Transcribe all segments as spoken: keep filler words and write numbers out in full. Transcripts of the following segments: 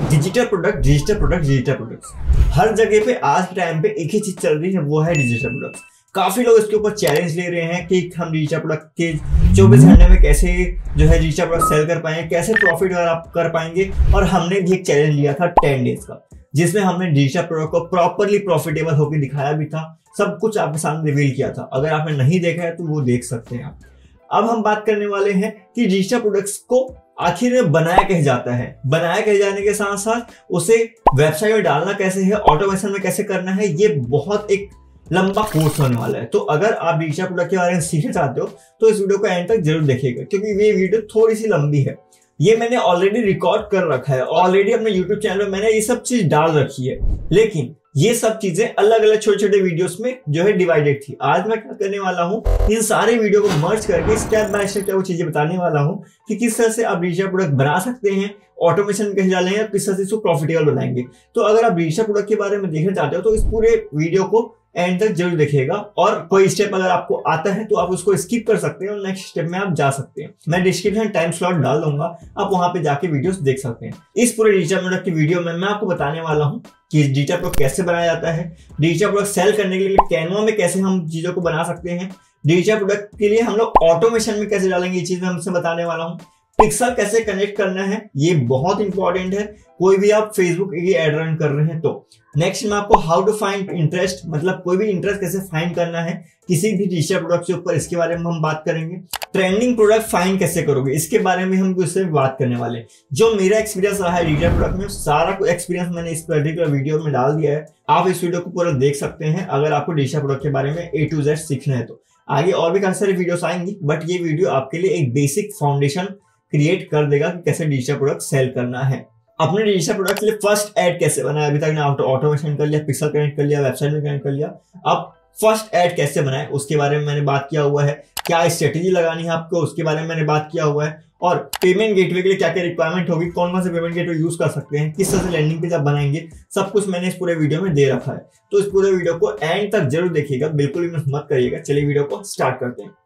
Digital product digital product digital product हर जगह पे आज के टाइम पे एक ही चीज चल रही है, वो है डिजिटल प्रोडक्ट। काफी लोग इसके ऊपर चैलेंज ले रहे हैं कि हम डिजिटल प्रोडक्ट के चौबीस घंटे में कैसे जो है डिजिटल प्रोडक्ट सेल कर पाएंगे, कैसे प्रॉफिट कर पाएंगे। और हमने भी एक चैलेंज लिया था टेन डेज का, जिसमें हमने डिजिटल प्रोडक्ट को प्रॉपरली प्रॉफिटेबल होकर दिखाया भी था, सब कुछ आपके सामने रिवील किया था। अगर आपने नहीं देखा है तो वो देख सकते हैं आप। अब हम बात करने वाले हैं कि डिजिटल प्रोडक्ट्स को आखिर में बनाया कैसे जाता है। बनाया कैसे जाने के साथ साथ उसे वेबसाइट में डालना कैसे है, ऑटोमेशन में कैसे करना है, ये बहुत एक लंबा कोर्स होने वाला है। तो अगर आप डिजिटल प्रोडक्ट के बारे में सीखना चाहते हो तो इस वीडियो को एंड तक जरूर देखिएगा, क्योंकि ये वीडियो थोड़ी सी लंबी है। ये मैंने ऑलरेडी रिकॉर्ड कर रखा है, ऑलरेडी अपने यूट्यूब चैनल में मैंने ये सब चीज डाल रखी है, लेकिन ये सब चीजें अलग अलग छोटे छोटे वीडियोस में जो है डिवाइडेड थी। आज मैं क्या करने वाला हूँ, इन सारे वीडियो को मर्ज करके स्टेप बाय स्टेप वो चीजें बताने वाला हूँ कि किस तरह से आप डिजिटल प्रोडक्ट बना सकते हैं, ऑटोमेशन कैसे डालेंगे, किस तरह से इसको प्रॉफिटेबल बनाएंगे। तो अगर आप डिजिटल प्रोडक्ट के बारे में देखना चाहते हो तो इस पूरे वीडियो को एंड तक जरूर देखिएगा। और कोई स्टेप अगर आपको आता है तो आप उसको स्किप कर सकते हैं और नेक्स्ट स्टेप में आप जा सकते हैं। मैं डिस्क्रिप्शन टाइम स्लॉट डाल दूंगा, आप वहां पे जाके वीडियोस देख सकते हैं। इस पूरे डिजिटल प्रोडक्ट की वीडियो में मैं आपको बताने वाला हूं कि डिजिटल प्रोडक्ट कैसे बनाया जाता है, डिजिटल प्रोडक्ट सेल करने के लिए कैनवा में कैसे हम चीजों को बना सकते हैं, डिजिटल प्रोडक्ट के लिए हम लोग ऑटोमेशन में कैसे डालेंगे, ये चीज मैं हमसे बताने वाला हूँ। पिक्सल कैसे कनेक्ट करना है, ये बहुत इंपॉर्टेंट है, कोई भी आप फेसबुक की एड रन कर रहे हैं तो। नेक्स्ट में आपको हाउ टू फाइंड इंटरेस्ट, मतलब कोई भी इंटरेस्ट कैसे फाइंड करना है किसी भी डिजिटल प्रोडक्ट के ऊपर, इसके बारे में हम बात करेंगे। ट्रेंडिंग प्रोडक्ट फाइंड कैसे करोगे, इसके बारे में हम इससे बात करने वाले हैं। जो मेरा एक्सपीरियंस रहा है डिजिटल प्रोडक्ट में, सारा एक्सपीरियंस मैंने इस पर्टिकुलर वीडियो में डाल दिया है। आप इस वीडियो को पूरा देख सकते हैं अगर आपको डिजिटल प्रोडक्ट के बारे में ए टू जेड सीखना है तो। आगे और भी काफी सारी वीडियोस आएंगी, बट ये वीडियो आपके लिए एक बेसिक फाउंडेशन क्रिएट कर देगा कि कैसे डिजिटल प्रोडक्ट सेल करना है। अपने डिजिटल प्रोडक्ट के लिए फर्स्ट ऐड कैसे बनाए, अभी तक ने ऑटोमेशन कर लिया, पिक्सल कनेक्ट कर लिया, वेबसाइट में कनेक्ट कर लिया, अब फर्स्ट ऐड कैसे बनाए उसके बारे में मैंने बात किया हुआ है। क्या स्ट्रेटेजी लगानी है आपको उसके बारे में मैंने बात किया हुआ है। और पेमेंट गेटवे के लिए क्या क्या रिक्वायरमेंट होगी, कौन कौन से पेमेंट गेटवे यूज कर सकते हैं, किस तरह से लैंडिंग पेज आप बनाएंगे, सब कुछ मैंने इस पूरे वीडियो में दे रखा है। तो इस पूरे वीडियो को एंड तक जरूर देखिएगा, बिल्कुल भी मिस मत करिएगा। चलिए वीडियो को स्टार्ट करते हैं।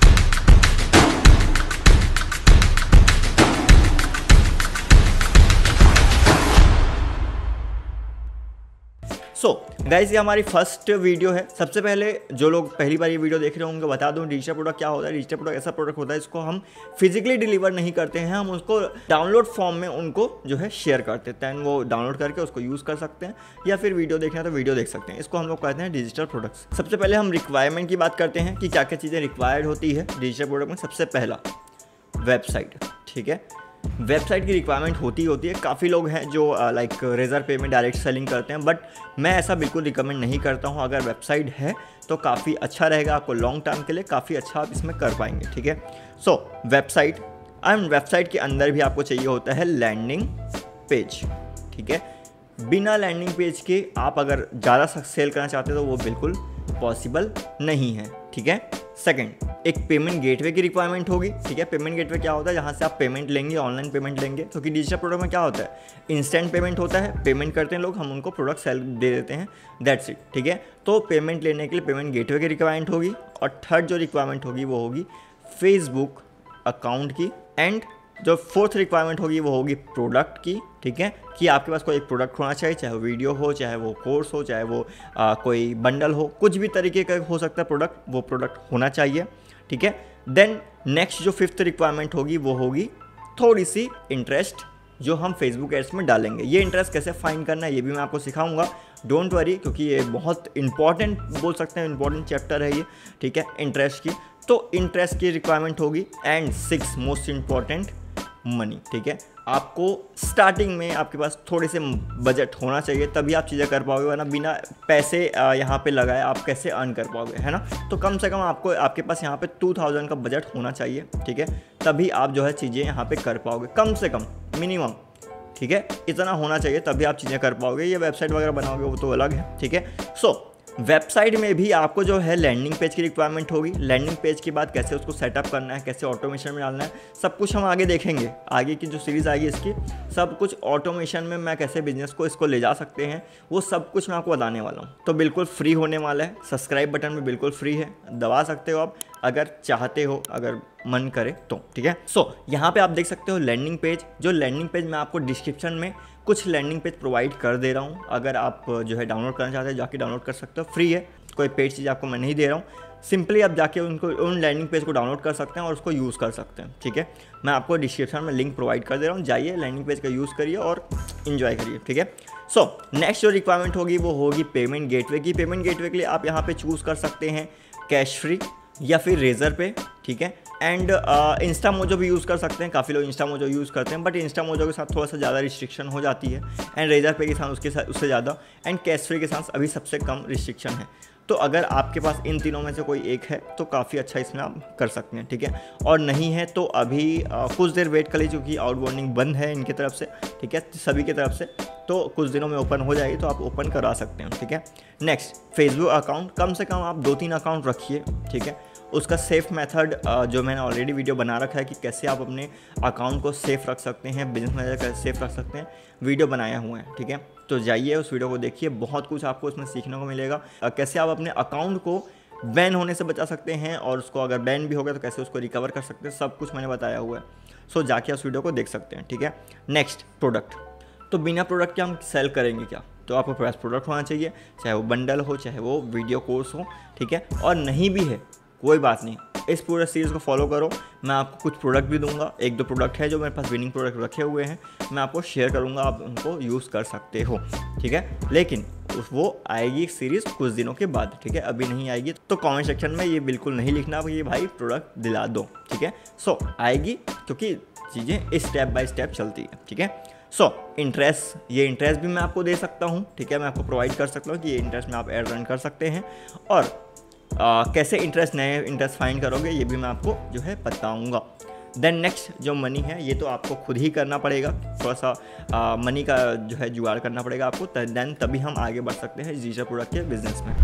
सो so, गाइस ये हमारी फर्स्ट वीडियो है। सबसे पहले जो लोग पहली बार ये वीडियो देख रहे होंगे बता दूं डिजिटल प्रोडक्ट क्या होता है। डिजिटल प्रोडक्ट ऐसा प्रोडक्ट होता है इसको हम फिजिकली डिलीवर नहीं करते हैं, हम उसको डाउनलोड फॉर्म में उनको जो है शेयर कर देते हैं, वो डाउनलोड करके उसको यूज़ कर सकते हैं, या फिर वीडियो देखना है तो वीडियो देख सकते हैं। इसको हम लोग कहते हैं डिजिटल प्रोडक्ट्स। सबसे पहले हम रिक्वायरमेंट की बात करते हैं कि क्या क्या चीज़ें रिक्वायर्ड होती है डिजिटल प्रोडक्ट में। सबसे पहला वेबसाइट, ठीक है, वेबसाइट की रिक्वायरमेंट होती होती है। काफ़ी लोग हैं जो लाइक रेजर पे में डायरेक्ट सेलिंग करते हैं, बट मैं ऐसा बिल्कुल रिकमेंड नहीं करता हूं। अगर वेबसाइट है तो काफ़ी अच्छा रहेगा, आपको लॉन्ग टर्म के लिए काफ़ी अच्छा आप इसमें कर पाएंगे, ठीक है। सो वेबसाइट एंड वेबसाइट के अंदर भी आपको चाहिए होता है लैंडिंग पेज, ठीक है। बिना लैंडिंग पेज के आप अगर ज़्यादा सेल करना चाहते हो तो वो बिल्कुल पॉसिबल नहीं है, ठीक है। सेकंड, एक पेमेंट गेटवे की रिक्वायरमेंट होगी, ठीक है। पेमेंट गेटवे क्या होता है, जहाँ से आप पेमेंट लेंगे, ऑनलाइन पेमेंट लेंगे। क्योंकि डिजिटल प्रोडक्ट में क्या होता है, इंस्टेंट पेमेंट होता है, पेमेंट करते हैं लोग, हम उनको प्रोडक्ट सेल दे देते हैं, दैट्स इट, ठीक है। तो पेमेंट लेने के लिए पेमेंट गेटवे की रिक्वायरमेंट होगी। और थर्ड जो रिक्वायरमेंट होगी वो होगी फेसबुक अकाउंट की। एंड जो फोर्थ रिक्वायरमेंट होगी वो होगी प्रोडक्ट की, ठीक है, कि आपके पास कोई एक प्रोडक्ट होना चाहिए, चाहे वो वीडियो हो, चाहे वो कोर्स हो, चाहे वो आ, कोई बंडल हो, कुछ भी तरीके का हो सकता है प्रोडक्ट, वो प्रोडक्ट होना चाहिए, ठीक है। देन नेक्स्ट जो फिफ्थ रिक्वायरमेंट होगी वो होगी थोड़ी सी इंटरेस्ट, जो हम फेसबुक एड्स में डालेंगे। ये इंटरेस्ट कैसे फाइंड करना है ये भी मैं आपको सिखाऊंगा, डोंट वरी, क्योंकि ये बहुत इंपॉर्टेंट बोल सकते हैं, इंपॉर्टेंट चैप्टर है ये, ठीक है, इंटरेस्ट की। तो इंटरेस्ट की रिक्वायरमेंट होगी। And six most important, money, ठीक है। आपको स्टार्टिंग में आपके पास थोड़े से बजट होना चाहिए, तभी आप चीज़ें कर पाओगे, वरना बिना पैसे यहाँ पे लगाए आप कैसे अर्न कर पाओगे, है ना। तो कम से कम आपको आपके पास यहाँ पे टू थाउजेंड का बजट होना चाहिए, ठीक है, तभी आप जो है चीज़ें यहाँ पे कर पाओगे, कम से कम मिनिमम, ठीक है, इतना होना चाहिए, तभी आप चीज़ें कर पाओगे। ये वेबसाइट वगैरह बनाओगे वो तो अलग है, ठीक है। सो वेबसाइट में भी आपको जो है लैंडिंग पेज की रिक्वायरमेंट होगी। लैंडिंग पेज के बाद कैसे उसको सेटअप करना है, कैसे ऑटोमेशन में डालना है, सब कुछ हम आगे देखेंगे। आगे की जो सीरीज़ आएगी इसकी, सब कुछ ऑटोमेशन में मैं कैसे बिजनेस को इसको ले जा सकते हैं, वो सब कुछ मैं आपको बताने वाला हूँ। तो बिल्कुल फ्री होने वाला है, सब्सक्राइब बटन में बिल्कुल फ्री है, दबा सकते हो आप अगर चाहते हो, अगर मन करे तो, ठीक है। सो so, यहाँ पे आप देख सकते हो लैंडिंग पेज। जो लैंडिंग पेज मैं आपको डिस्क्रिप्शन में कुछ लैंडिंग पेज प्रोवाइड कर दे रहा हूँ। अगर आप जो है डाउनलोड करना चाहते हैं जाके डाउनलोड कर सकते हो, फ्री है, कोई पेड चीज़ आपको मैं नहीं दे रहा हूँ। सिंपली आप जाके उनको उन लैंडिंग पेज को डाउनलोड कर सकते हैं और उसको यूज़ कर सकते हैं, ठीक है। मैं आपको डिस्क्रिप्शन में लिंक प्रोवाइड कर दे रहा हूँ, जाइए लैंडिंग पेज का यूज़ करिए और इन्जॉय करिए, ठीक है। सो नेक्स्ट जो रिक्वायरमेंट होगी वो होगी पेमेंट गेटवे की। पेमेंट गेटवे के लिए आप यहाँ पे चूज़ कर सकते हैं कैश फ्री या फिर रेजर पे, ठीक है। एंड इंस्टा मोजो भी यूज़ कर सकते हैं, काफ़ी लोग इंस्टा मोजो यूज़ करते हैं, बट इंस्टा मोजो के साथ थोड़ा सा ज़्यादा रिस्ट्रिक्शन हो जाती है। एंड रेजर पे के साथ उसके साथ उससे ज़्यादा, एंड कैश फ्री के साथ अभी सबसे कम रिस्ट्रिक्शन है। तो अगर आपके पास इन तीनों में से कोई एक है तो काफ़ी अच्छा इसमें आप कर सकते हैं, ठीक है। और नहीं है तो अभी आ, कुछ देर वेट कर लीजिए, क्योंकि आउटबाउंडिंग बंद है इनकी तरफ से, ठीक है, सभी की तरफ से। तो कुछ दिनों में ओपन हो जाएगी तो आप ओपन करा सकते हैं, ठीक है। नेक्स्ट, फेसबुक अकाउंट कम से कम आप दो तीन अकाउंट रखिए, ठीक है। उसका सेफ़ मेथड जो मैंने ऑलरेडी वीडियो बना रखा है कि कैसे आप अपने अकाउंट को सेफ़ रख सकते हैं, बिजनेस मैनेजर कैसे सेफ़ रख सकते हैं, वीडियो बनाया हुआ है, ठीक है। तो जाइए उस वीडियो को देखिए, बहुत कुछ आपको उसमें सीखने को मिलेगा। कैसे आप अपने अकाउंट को बैन होने से बचा सकते हैं और उसको अगर बैन भी हो गया तो कैसे उसको रिकवर कर सकते हैं, सब कुछ मैंने बताया हुआ है। सो जाके उस वीडियो को देख सकते हैं, ठीक है। Next, product. तो बिना प्रोडक्ट के हम सेल करेंगे क्या? तो आपको पास प्रोडक्ट होना चाहिए, चाहे वो बंडल हो, चाहे वो वीडियो कोर्स हो, ठीक है। और नहीं भी है कोई बात नहीं, इस पूरे सीरीज़ को फॉलो करो। मैं आपको कुछ प्रोडक्ट भी दूंगा, एक दो प्रोडक्ट है जो मेरे पास विनिंग प्रोडक्ट रखे हुए हैं, मैं आपको शेयर करूंगा, आप उनको यूज़ कर सकते हो, ठीक है। लेकिन वो आएगी सीरीज़ कुछ दिनों के बाद, ठीक है, अभी नहीं आएगी। तो कमेंट सेक्शन में ये बिल्कुल नहीं लिखना कि भाई प्रोडक्ट दिला दो, ठीक है। सो आएगी, क्योंकि चीज़ें स्टेप बाय स्टेप चलती है, ठीक है। सो इंटरेस्ट, ये इंटरेस्ट भी मैं आपको दे सकता हूँ, ठीक है, मैं आपको प्रोवाइड कर सकता हूँ कि ये इंटरेस्ट में आप एड रन कर सकते हैं। और आ, कैसे इंटरेस्ट नए इंटरेस्ट फाइंड करोगे ये भी मैं आपको जो है बताऊंगा। देन नेक्स्ट जो मनी है, ये तो आपको खुद ही करना पड़ेगा, थोड़ा सा आ, मनी का जो है जुगाड़ करना पड़ेगा आपको, देन तभी हम आगे बढ़ सकते हैं डिजिटल प्रोडक्ट के बिजनेस में।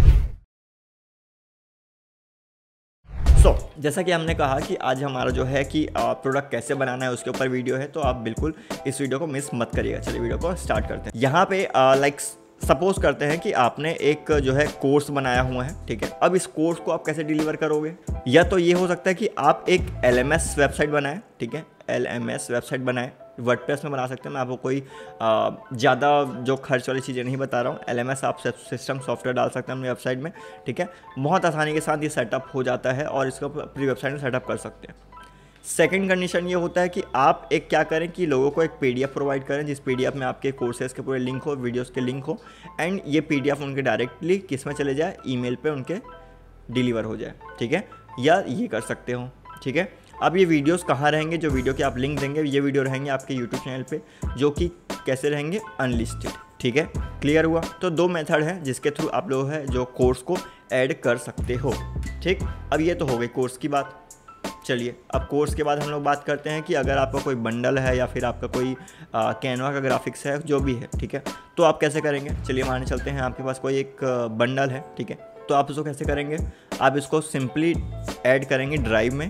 सो so, जैसा कि हमने कहा कि आज हमारा जो है कि प्रोडक्ट कैसे बनाना है उसके ऊपर वीडियो है, तो आप बिल्कुल इस वीडियो को मिस मत करिएगा। चलिए वीडियो को स्टार्ट करते हैं। यहाँ पे लाइक सपोज करते हैं कि आपने एक जो है कोर्स बनाया हुआ है, ठीक है। अब इस कोर्स को आप कैसे डिलीवर करोगे? या तो ये हो सकता है कि आप एक एल एम एस वेबसाइट बनाएं, ठीक है, एल एम एस वेबसाइट बनाएं, वर्डप्रेस में बना सकते हैं। मैं आपको कोई ज़्यादा जो खर्च वाली चीज़ें नहीं बता रहा हूँ। एल एम एस आप सिस्टम सॉफ्टवेयर डाल सकते हैं अपनी वेबसाइट में, ठीक है, बहुत आसानी के साथ ये सेटअप हो जाता है और इसको अपनी वेबसाइट में सेटअप कर सकते हैं। सेकंड कंडीशन ये होता है कि आप एक क्या करें कि लोगों को एक पीडीएफ प्रोवाइड करें, जिस पीडीएफ में आपके कोर्सेज के पूरे लिंक हो, वीडियोस के लिंक हो, एंड ये पीडीएफ उनके डायरेक्टली किस में चले जाए, ईमेल पे उनके डिलीवर हो जाए, ठीक है। या ये कर सकते हो, ठीक है। अब ये वीडियोस कहाँ रहेंगे? जो वीडियो के आप लिंक देंगे ये वीडियो रहेंगे आपके यूट्यूब चैनल पे, जो कि कैसे रहेंगे, अनलिस्टेड, ठीक है। क्लियर हुआ? तो दो मेथड हैं जिसके थ्रू आप लोग है जो कोर्स को ऐड कर सकते हो, ठीक। अब ये तो हो गई कोर्स की बात। चलिए अब कोर्स के बाद हम लोग बात करते हैं कि अगर आपका कोई बंडल है या फिर आपका कोई कैनवा का ग्राफिक्स है, जो भी है, ठीक है, तो आप कैसे करेंगे? चलिए मानने चलते हैं आपके पास कोई एक बंडल है, ठीक है, तो आप इसको कैसे करेंगे? आप इसको सिंपली ऐड करेंगे ड्राइव में,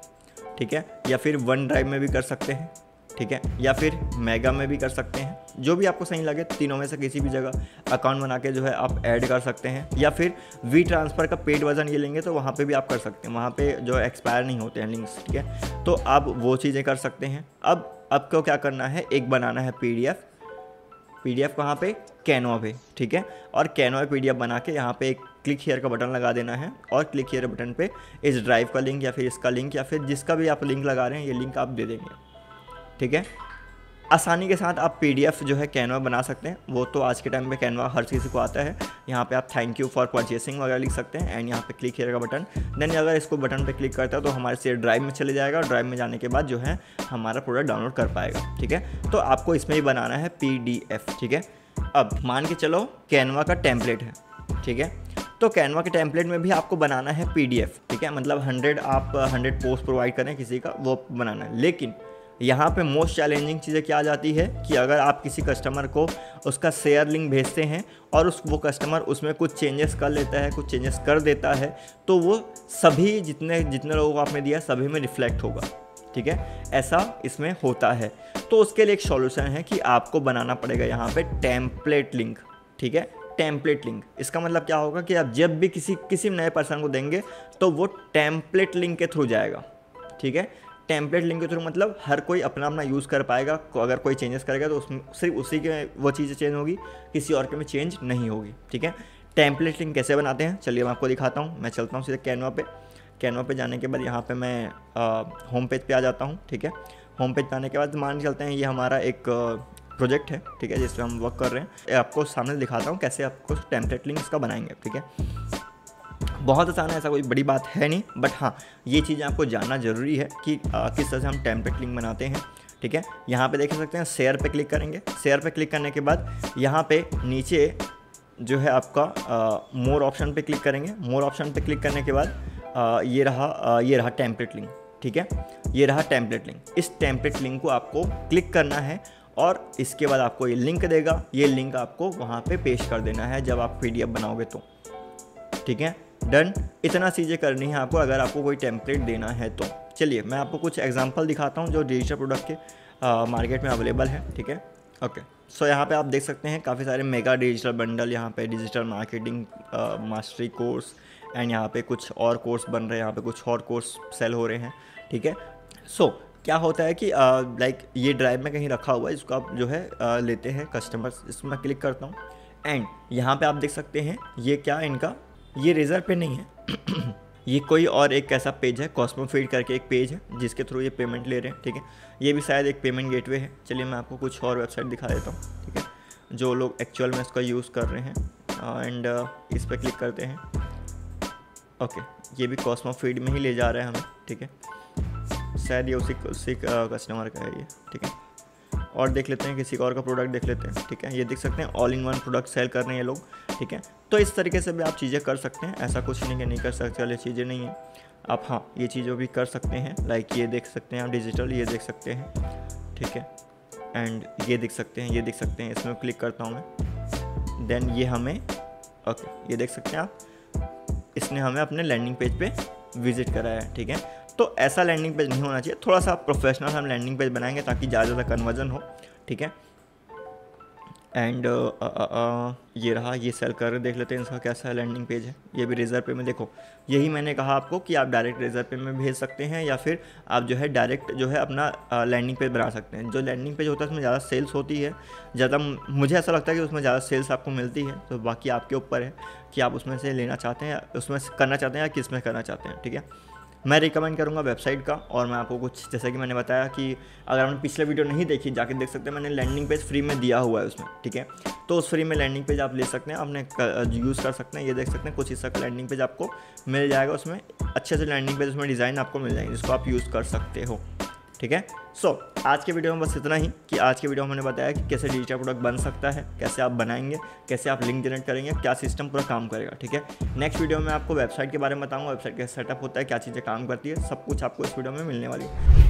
ठीक है, या फिर वन ड्राइव में भी कर सकते हैं, ठीक है, या फिर मेगा में भी कर सकते हैं, जो भी आपको सही लगे। तीनों में से किसी भी जगह अकाउंट बना के जो है आप ऐड कर सकते हैं, या फिर वी ट्रांसफ़र का पेड वर्जन ये लेंगे तो वहाँ पे भी आप कर सकते हैं, वहाँ पे जो एक्सपायर नहीं होते हैं लिंक्स, ठीक है, तो आप वो चीज़ें कर सकते हैं। अब आपको क्या करना है, एक बनाना है पीडीएफ। पीडीएफ कहाँ पे? कैनवा पे, ठीक है, और कैनवा पीडीएफ बना के यहाँ पे एक क्लिक हियर का बटन लगा देना है, और क्लिक हियर बटन पे इस ड्राइव का लिंक या फिर इसका लिंक या फिर जिसका भी आप लिंक लगा रहे हैं ये लिंक आप दे देंगे, ठीक है। आसानी के साथ आप पीडीएफ जो है कैनवा बना सकते हैं। वो तो आज के टाइम में कैनवा हर किसी को आता है। यहाँ पे आप थैंक यू फॉर परचेसिंग वगैरह लिख सकते हैं, एंड यहाँ पे क्लिक हियर का बटन, देन अगर इसको बटन पे क्लिक करता है तो हमारे से ड्राइव में चले जाएगा, और ड्राइव में जाने के बाद जो है हमारा प्रोडक्ट डाउनलोड कर पाएगा, ठीक है। तो आपको इसमें ही बनाना है पीडीएफ, ठीक है। अब मान के चलो कैनवा का टेम्पलेट है, ठीक है, तो कैनवा के टेम्पलेट में भी आपको बनाना है पीडीएफ, ठीक है, मतलब हंड्रेड आप हंड्रेड पोस्ट प्रोवाइड करें किसी का, वो बनाना है। लेकिन यहाँ पे मोस्ट चैलेंजिंग चीज़ें क्या आ जाती है कि अगर आप किसी कस्टमर को उसका शेयर लिंक भेजते हैं और उस वो कस्टमर उसमें कुछ चेंजेस कर लेता है, कुछ चेंजेस कर देता है, तो वो सभी जितने जितने लोगों को आपने दिया सभी में रिफ्लेक्ट होगा, ठीक है, ऐसा इसमें होता है। तो उसके लिए एक सॉल्यूशन है कि आपको बनाना पड़ेगा यहाँ पे टेम्पलेट लिंक, ठीक है, टेम्पलेट लिंक। इसका मतलब क्या होगा कि आप जब भी किसी किसी नए पर्सन को देंगे तो वो टेम्पलेट लिंक के थ्रू जाएगा, ठीक है। टेम्पलेट लिंक के थ्रू मतलब हर कोई अपना अपना यूज़ कर पाएगा, अगर कोई चेंजेस करेगा तो उसमें सिर्फ उसी के वो चीज़ें चेंज होगी, किसी और के में चेंज नहीं होगी, ठीक है। टेम्पलेट लिंक कैसे बनाते हैं चलिए मैं आपको दिखाता हूँ। मैं चलता हूँ सीधे कैनवा पे। कैनवा पे जाने के बाद यहाँ पे मैं होम पेज पे आ जाता हूँ, ठीक है। होम पेज पे आने के बाद मान के चलते हैं ये हमारा एक प्रोजेक्ट है, ठीक है, जिस पर हम वर्क कर रहे हैं। आपको सामने दिखाता हूँ कैसे आपको टेम्पलेट लिंक इसका बनाएंगे, ठीक है। बहुत आसान है, ऐसा कोई बड़ी बात है नहीं, बट हाँ ये चीज़ें आपको जानना ज़रूरी है कि आ, किस तरह से हम टेम्पलेट लिंक बनाते हैं, ठीक है। यहाँ पे देख सकते हैं शेयर पे क्लिक करेंगे। शेयर पे क्लिक करने के बाद यहाँ पे नीचे जो है आपका मोर ऑप्शन पे क्लिक करेंगे। मोर ऑप्शन पे क्लिक करने के बाद आ, ये रहा आ, ये रहा टेम्पलेट लिंक, ठीक है। ये रहा टेम्पलेट लिंक। इस टेम्पलेट लिंक को आपको क्लिक करना है और इसके बाद आपको ये लिंक देगा। ये लिंक आपको वहाँ पे पेश कर देना है जब आप पीडीएफ बनाओगे तो, ठीक है। डन। इतना चीज़ें करनी है आपको अगर आपको कोई टेम्पलेट देना है तो। चलिए मैं आपको कुछ एग्जांपल दिखाता हूँ जो डिजिटल प्रोडक्ट के आ, मार्केट में अवेलेबल है, ठीक है। ओके सो यहाँ पे आप देख सकते हैं काफ़ी सारे मेगा डिजिटल बंडल, यहाँ पे digital marketing mastery course and यहाँ पे कुछ और कोर्स बन रहे हैं, यहाँ पे कुछ और कोर्स सेल हो रहे हैं, ठीक है। सो so, क्या होता है कि लाइक uh, ये ड्राइव में कहीं रखा हुआ है, इसको आप जो है uh, लेते हैं कस्टमर्स। इसमें मैं क्लिक करता हूँ एंड यहाँ पे आप देख सकते हैं ये क्या इनका ये रेजर पे नहीं है ये कोई और एक ऐसा पेज है, कॉस्मो फीड करके एक पेज है जिसके थ्रू ये पेमेंट ले रहे हैं, ठीक है। ये भी शायद एक पेमेंट गेटवे है। चलिए मैं आपको कुछ और वेबसाइट दिखा देता हूँ, ठीक है, जो लोग एक्चुअल में इसका यूज़ कर रहे हैं एंड uh, uh, इस पर क्लिक करते हैं। ओके ये भी कॉस्मो फीड में ही ले जा रहा है हमें, ठीक है। शायद ये उसी उसी कस्टमर का है ये, ठीक है। और देख लेते हैं किसी और का प्रोडक्ट देख लेते हैं, ठीक है। ये देख सकते हैं all in one product sell कर रहे हैं ये लोग, ठीक है। तो इस तरीके से भी आप चीज़ें कर सकते हैं, ऐसा कुछ नहीं कि नहीं कर सकते वाली चीज़ें नहीं है आप। हाँ ये चीज़ें भी कर सकते हैं, लाइक ये देख सकते हैं आप डिजिटल, ये देख सकते हैं, ठीक है। एंड ये देख सकते हैं, ये देख सकते हैं, इसमें क्लिक करता हूँ मैं। देन ये हमें ओके ये देख सकते हैं आप, इसने हमें अपने लैंडिंग पेज पे विजिट कराया है, ठीक है। तो ऐसा लैंडिंग पेज नहीं होना चाहिए, थोड़ा सा प्रोफेशनल हम लैंडिंग पेज बनाएंगे ताकि ज़्यादा ज़्यादा कन्वर्जन हो, ठीक है। एंड uh, uh, uh, ये रहा, ये सेल कर देख लेते हैं इसका कैसा लैंडिंग पेज है। ये भी रेजर पे में देखो, यही मैंने कहा आपको कि आप डायरेक्ट रेजर पे में भेज सकते हैं या फिर आप जो है डायरेक्ट जो है अपना लैंडिंग पेज बना सकते हैं। जो लैंडिंग पेज होता है उसमें ज़्यादा सेल्स होती है, ज़्यादा मुझे ऐसा लगता है कि उसमें ज़्यादा सेल्स आपको मिलती है। तो बाकी आपके ऊपर है कि आप उसमें से लेना चाहते हैं, उसमें से करना चाहते हैं या किस में करना चाहते हैं, ठीक है। मैं रिकमेंड करूंगा वेबसाइट का। और मैं आपको कुछ जैसा कि मैंने बताया कि अगर आपने पिछले वीडियो नहीं देखी जाके देख सकते हैं, मैंने लैंडिंग पेज फ्री में दिया हुआ है उसमें, ठीक है। तो उस फ्री में लैंडिंग पेज आप ले सकते हैं, आपने यूज़ कर सकते हैं। ये देख सकते हैं कुछ हिस्सा का लैंडिंग पेज आपको मिल जाएगा, उसमें अच्छे से लैंडिंग पेज उसमें डिज़ाइन आपको मिल जाएंगे जिसको आप यूज़ कर सकते हो, ठीक है। सो so, आज के वीडियो में बस इतना ही कि आज के वीडियो में मैंने बताया कि कैसे डिजिटल प्रोडक्ट बन सकता है, कैसे आप बनाएंगे, कैसे आप लिंक जनरेट करेंगे, क्या सिस्टम पूरा काम करेगा, ठीक है। नेक्स्ट वीडियो में आपको वेबसाइट के बारे में बताऊंगा, वेबसाइट कैसे सेटअप होता है, क्या चीज़ें काम करती है, सब कुछ आपको इस वीडियो में मिलने वाली है।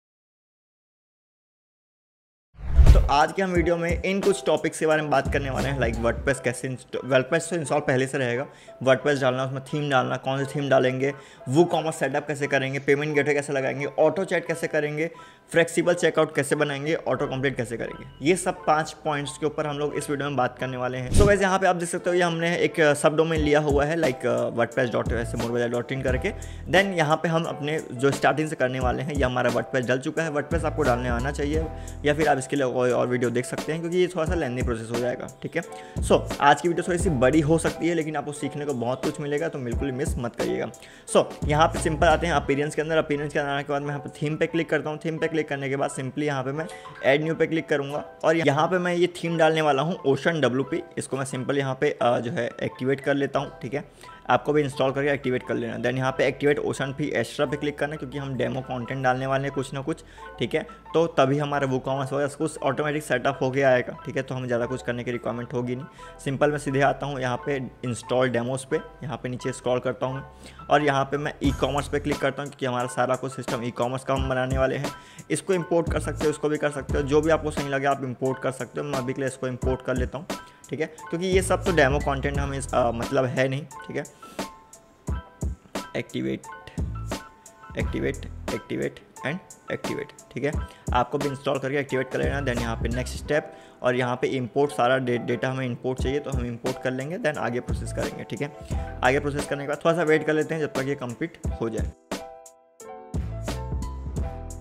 तो आज के हम वीडियो में इन कुछ टॉपिक्स के बारे में बात करने वाले हैं, लाइक वर्डप्रेस कैसे वर्डप्रेस तो इंस्टॉल पहले से रहेगा, वर्डप्रेस डालना, उसमें थीम डालना, कौन सी थीम डालेंगे, वो कॉमर्स सेटअप कैसे करेंगे, पेमेंट गेटवे कैसे लगाएंगे, ऑटो चैट कैसे करेंगे, फ्लेक्सिबल चेकआउट कैसे बनाएंगे, ऑटो कंप्लीट कैसे करेंगे, ये सब पांच पॉइंट्स के ऊपर हम लोग इस वीडियो में बात करने वाले हैं। सो so, वैसे यहाँ पे आप देख सकते हो ये हमने एक सब डोमेन लिया हुआ है, लाइक वर्डप्रेस डॉट वैसे मोरबाजार डॉट इन करके। देन यहाँ पे हम अपने जो स्टार्टिंग से करने वाले हैं, ये हमारा वर्डप्रेस डल चुका है। वर्डप्रेस आपको डालने आना चाहिए या फिर आप इसके लिए कोई और वीडियो देख सकते हैं क्योंकि ये थोड़ा सा लेंथी प्रोसेस हो जाएगा, ठीक है। सो so, आज की वीडियो थोड़ी सी बड़ी हो सकती है लेकिन आपको सीखने को बहुत कुछ मिलेगा, तो बिल्कुल मिस मत करिएगा। सो so, यहाँ पे सिंपल आते हैं अपीयरेंस के अंदर। अपीयरेंस के अंदर आने के बाद मैं यहाँ पे थीम पे क्लिक करता हूँ। थीम पे क्लिक करने के बाद सिंपली यहाँ पे मैं ऐड न्यू पे क्लिक करूँगा और यहाँ पे मैं ये थीम डालने वाला हूँ ओशन डब्ल्यू पी। इसको मैं सिंपल यहाँ पे जो है एक्टिवेट कर लेता हूँ, ठीक है। आपको भी इंस्टॉल करके एक्टिवेट कर लेना। देन यहाँ पे एक्टिवेट ओशन फी एक्स्ट्रा पे क्लिक करना क्योंकि हम डेमो कंटेंट डालने वाले हैं कुछ ना कुछ, ठीक है। तो तभी हमारा वो कॉमर्स वगैरह कुछ ऑटोमेटिक सेटअप हो गया आएगा, ठीक है। तो हमें ज़्यादा कुछ करने की रिक्वायरमेंट होगी नहीं। सिंपल मैं सीधे आता हूँ यहाँ पे इंस्टॉल डेमोस पे, यहाँ पे नीचे स्क्रॉल करता हूँ और यहाँ पे मैं ई कॉमर्स पे क्लिक करता हूँ क्योंकि हमारा सारा कुछ सिस्टम ई कॉमर्स का हम बनाने वाले हैं। इसको इंपोर्ट कर सकते हो, इसको भी कर सकते हो, जो भी आपको सही लगे आप इंपोर्ट कर सकते हो। मैं अभी के लिए इसको इंपोर्ट कर लेता हूँ, ठीक है, क्योंकि ये सब तो डेमो कंटेंट हमें आ, मतलब है नहीं, ठीक है। Activate activate activate and activate, ठीक है। आपको भी इंस्टॉल करके एक्टिवेट कर लेना। देन यहाँ पे नेक्स्ट स्टेप और यहाँ पे इंपोर्ट, सारा डे, डेटा हमें इंपोर्ट चाहिए तो हम इंपोर्ट कर लेंगे। देन आगे प्रोसेस करेंगे, ठीक है। आगे प्रोसेस करने के बाद थोड़ा सा वेट कर लेते हैं जब तक ये कंप्लीट हो जाए।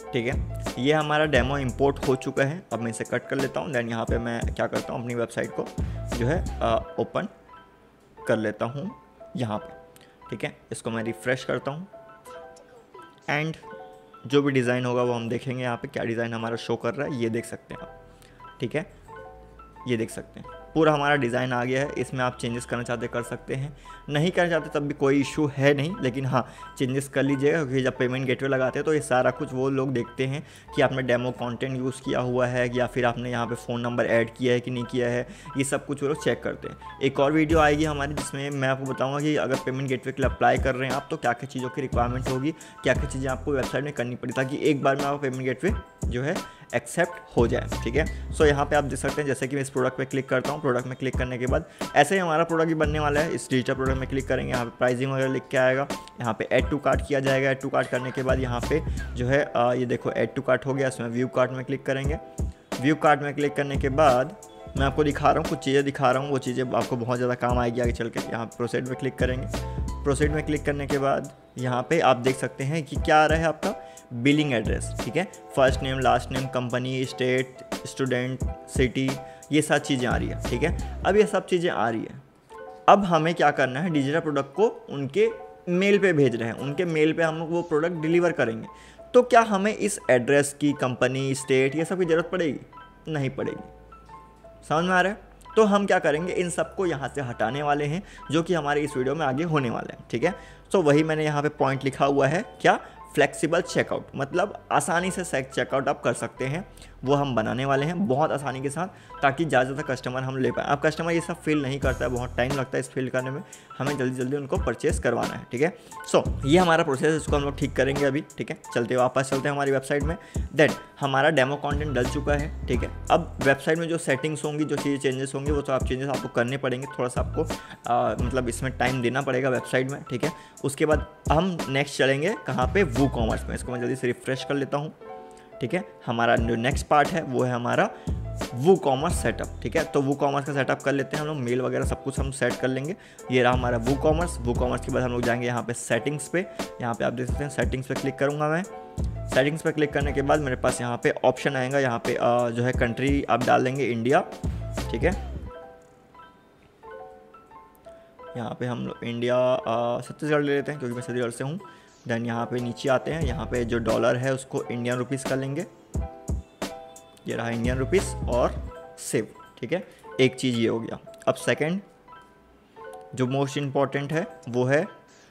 ठीक है। ये हमारा डेमो इंपोर्ट हो चुका है। अब मैं इसे कट कर लेता हूँ। देन यहाँ पे मैं क्या करता हूँ, अपनी वेबसाइट को जो है ओपन कर लेता हूँ यहाँ पे, ठीक है। इसको मैं रिफ़्रेश करता हूँ एंड जो भी डिज़ाइन होगा वो हम देखेंगे। यहाँ पे क्या डिज़ाइन हमारा शो कर रहा है ये देख सकते हैं आप, ठीक है। ये देख सकते हैं पूरा हमारा डिज़ाइन आ गया है। इसमें आप चेंजेस करना चाहते कर सकते हैं, नहीं करना चाहते तब भी कोई इशू है नहीं, लेकिन हाँ चेंजेस कर लीजिएगा, क्योंकि जब पेमेंट गेटवे लगाते हैं तो ये सारा कुछ वो लोग देखते हैं कि आपने डेमो कंटेंट यूज़ किया हुआ है या फिर आपने यहाँ पे फ़ोन नंबर ऐड किया है कि नहीं किया है, ये सब कुछ वो लोग चेक करते हैं। एक और वीडियो आएगी हमारी जिसमें मैं आपको बताऊँगा कि अगर पेमेंट गेटवे के लिए अप्लाई कर रहे हैं आप तो क्या क्या चीज़ों की रिक्वायरमेंट होगी, क्या क्या चीज़ें आपको वेबसाइट में करनी पड़ी ताकि एक बार में आपको पेमेंट गेटवे जो है एक्सेप्ट हो जाए, ठीक है। सो यहाँ पे आप देख सकते हैं जैसे कि मैं इस प्रोडक्ट पे क्लिक करता हूँ। प्रोडक्ट में क्लिक करने के बाद ऐसे ही हमारा प्रोडक्ट भी बनने वाला है। इस डिजिटल प्रोडक्ट में क्लिक करेंगे, यहाँ पे प्राइसिंग वगैरह लिख के आएगा। यहाँ पे ऐड टू कार्ट किया जाएगा। ऐड टू कार्ट करने के बाद यहाँ पे जो है आ, ये देखो ऐड टू कार्ट हो गया। इसमें व्यू कार्ट में क्लिक करेंगे। व्यू कार्ट में क्लिक करने के बाद मैं आपको दिखा रहा हूँ, कुछ चीज़ें दिखा रहा हूँ, वो चीज़ें आपको बहुत ज़्यादा काम आएगी आगे चल के। यहाँ प्रोसीड में क्लिक करेंगे। प्रोसीड में क्लिक करने के बाद यहाँ पे आप देख सकते हैं कि क्या आ रहा है आपका बिलिंग एड्रेस, ठीक है। First name, last name, company, state, student, city, ये सब चीज़ें आ रही है, ठीक है। अब ये सब चीज़ें आ रही है। अब हमें क्या करना है, डिजिटल प्रोडक्ट को उनके मेल पे भेज रहे हैं, उनके मेल पे हम लोग वो प्रोडक्ट डिलीवर करेंगे। तो क्या हमें इस एड्रेस की, कंपनी, स्टेट, ये सब की ज़रूरत पड़ेगी? नहीं पड़ेगी। समझ में आ रहा है? तो हम क्या करेंगे, इन सबको यहाँ से हटाने वाले हैं, जो कि हमारे इस वीडियो में आगे होने वाला है, ठीक है। तो वही मैंने यहाँ पे पॉइंट लिखा हुआ है, क्या, फ्लेक्सिबल चेकआउट, मतलब आसानी से चेकआउट आप कर सकते हैं, वो हम बनाने वाले हैं बहुत आसानी के साथ, ताकि ज़्यादा से ज़्यादा कस्टमर हम ले पाएँ। अब कस्टमर ये सब फील नहीं करता है, बहुत टाइम लगता है इस फील करने में, हमें जल्दी जल्दी उनको परचेस करवाना है, ठीक है। सो so, ये हमारा प्रोसेस है, इसको हम लोग ठीक करेंगे अभी, ठीक है। चलते वापस चलते हैं हमारी वेबसाइट में। देन हमारा डेमो कंटेंट डल चुका है, ठीक है। अब वेबसाइट में जो सेटिंग्स होंगी, जो चीज़ें चेंजेस होंगी, वो तो आप चेंजेस आपको करने पड़ेंगे, थोड़ा सा आपको आ, मतलब इसमें टाइम देना पड़ेगा वेबसाइट में, ठीक है। उसके बाद हम नेक्स्ट चलेंगे कहाँ पे, वू कॉमर्स में। इसको मैं जल्दी से रिफ्रेश कर लेता हूँ, ठीक है। हमारा जो नेक्स्ट पार्ट है वो है हमारा वू कॉमर्स सेटअप, ठीक है। तो वू कॉमर्स का सेटअप कर लेते हैं हम लोग, मेल वगैरह सब कुछ हम सेट कर लेंगे। ये रहा हमारा वू कॉमर्स। वू कॉमर्स के बाद हम लोग जाएंगे यहाँ पे सेटिंग्स पे। यहाँ पे आप देख सकते हैं सेटिंग्स पे क्लिक करूँगा मैं। सेटिंग्स पे क्लिक करने के बाद मेरे पास यहाँ पे ऑप्शन आएगा, यहाँ पे जो है कंट्री आप डाल देंगे इंडिया, ठीक है। यहाँ पे हम लोग इंडिया छत्तीसगढ़ ले लेते हैं क्योंकि मैं छत्तीसगढ़ से हूँ। देन यहाँ पे नीचे आते हैं, यहाँ पे जो डॉलर है उसको इंडियन रुपीस कर लेंगे। ये रहा इंडियन रुपीस और सेव, ठीक है। एक चीज़ ये हो गया। अब सेकंड जो मोस्ट इम्पॉर्टेंट है वो है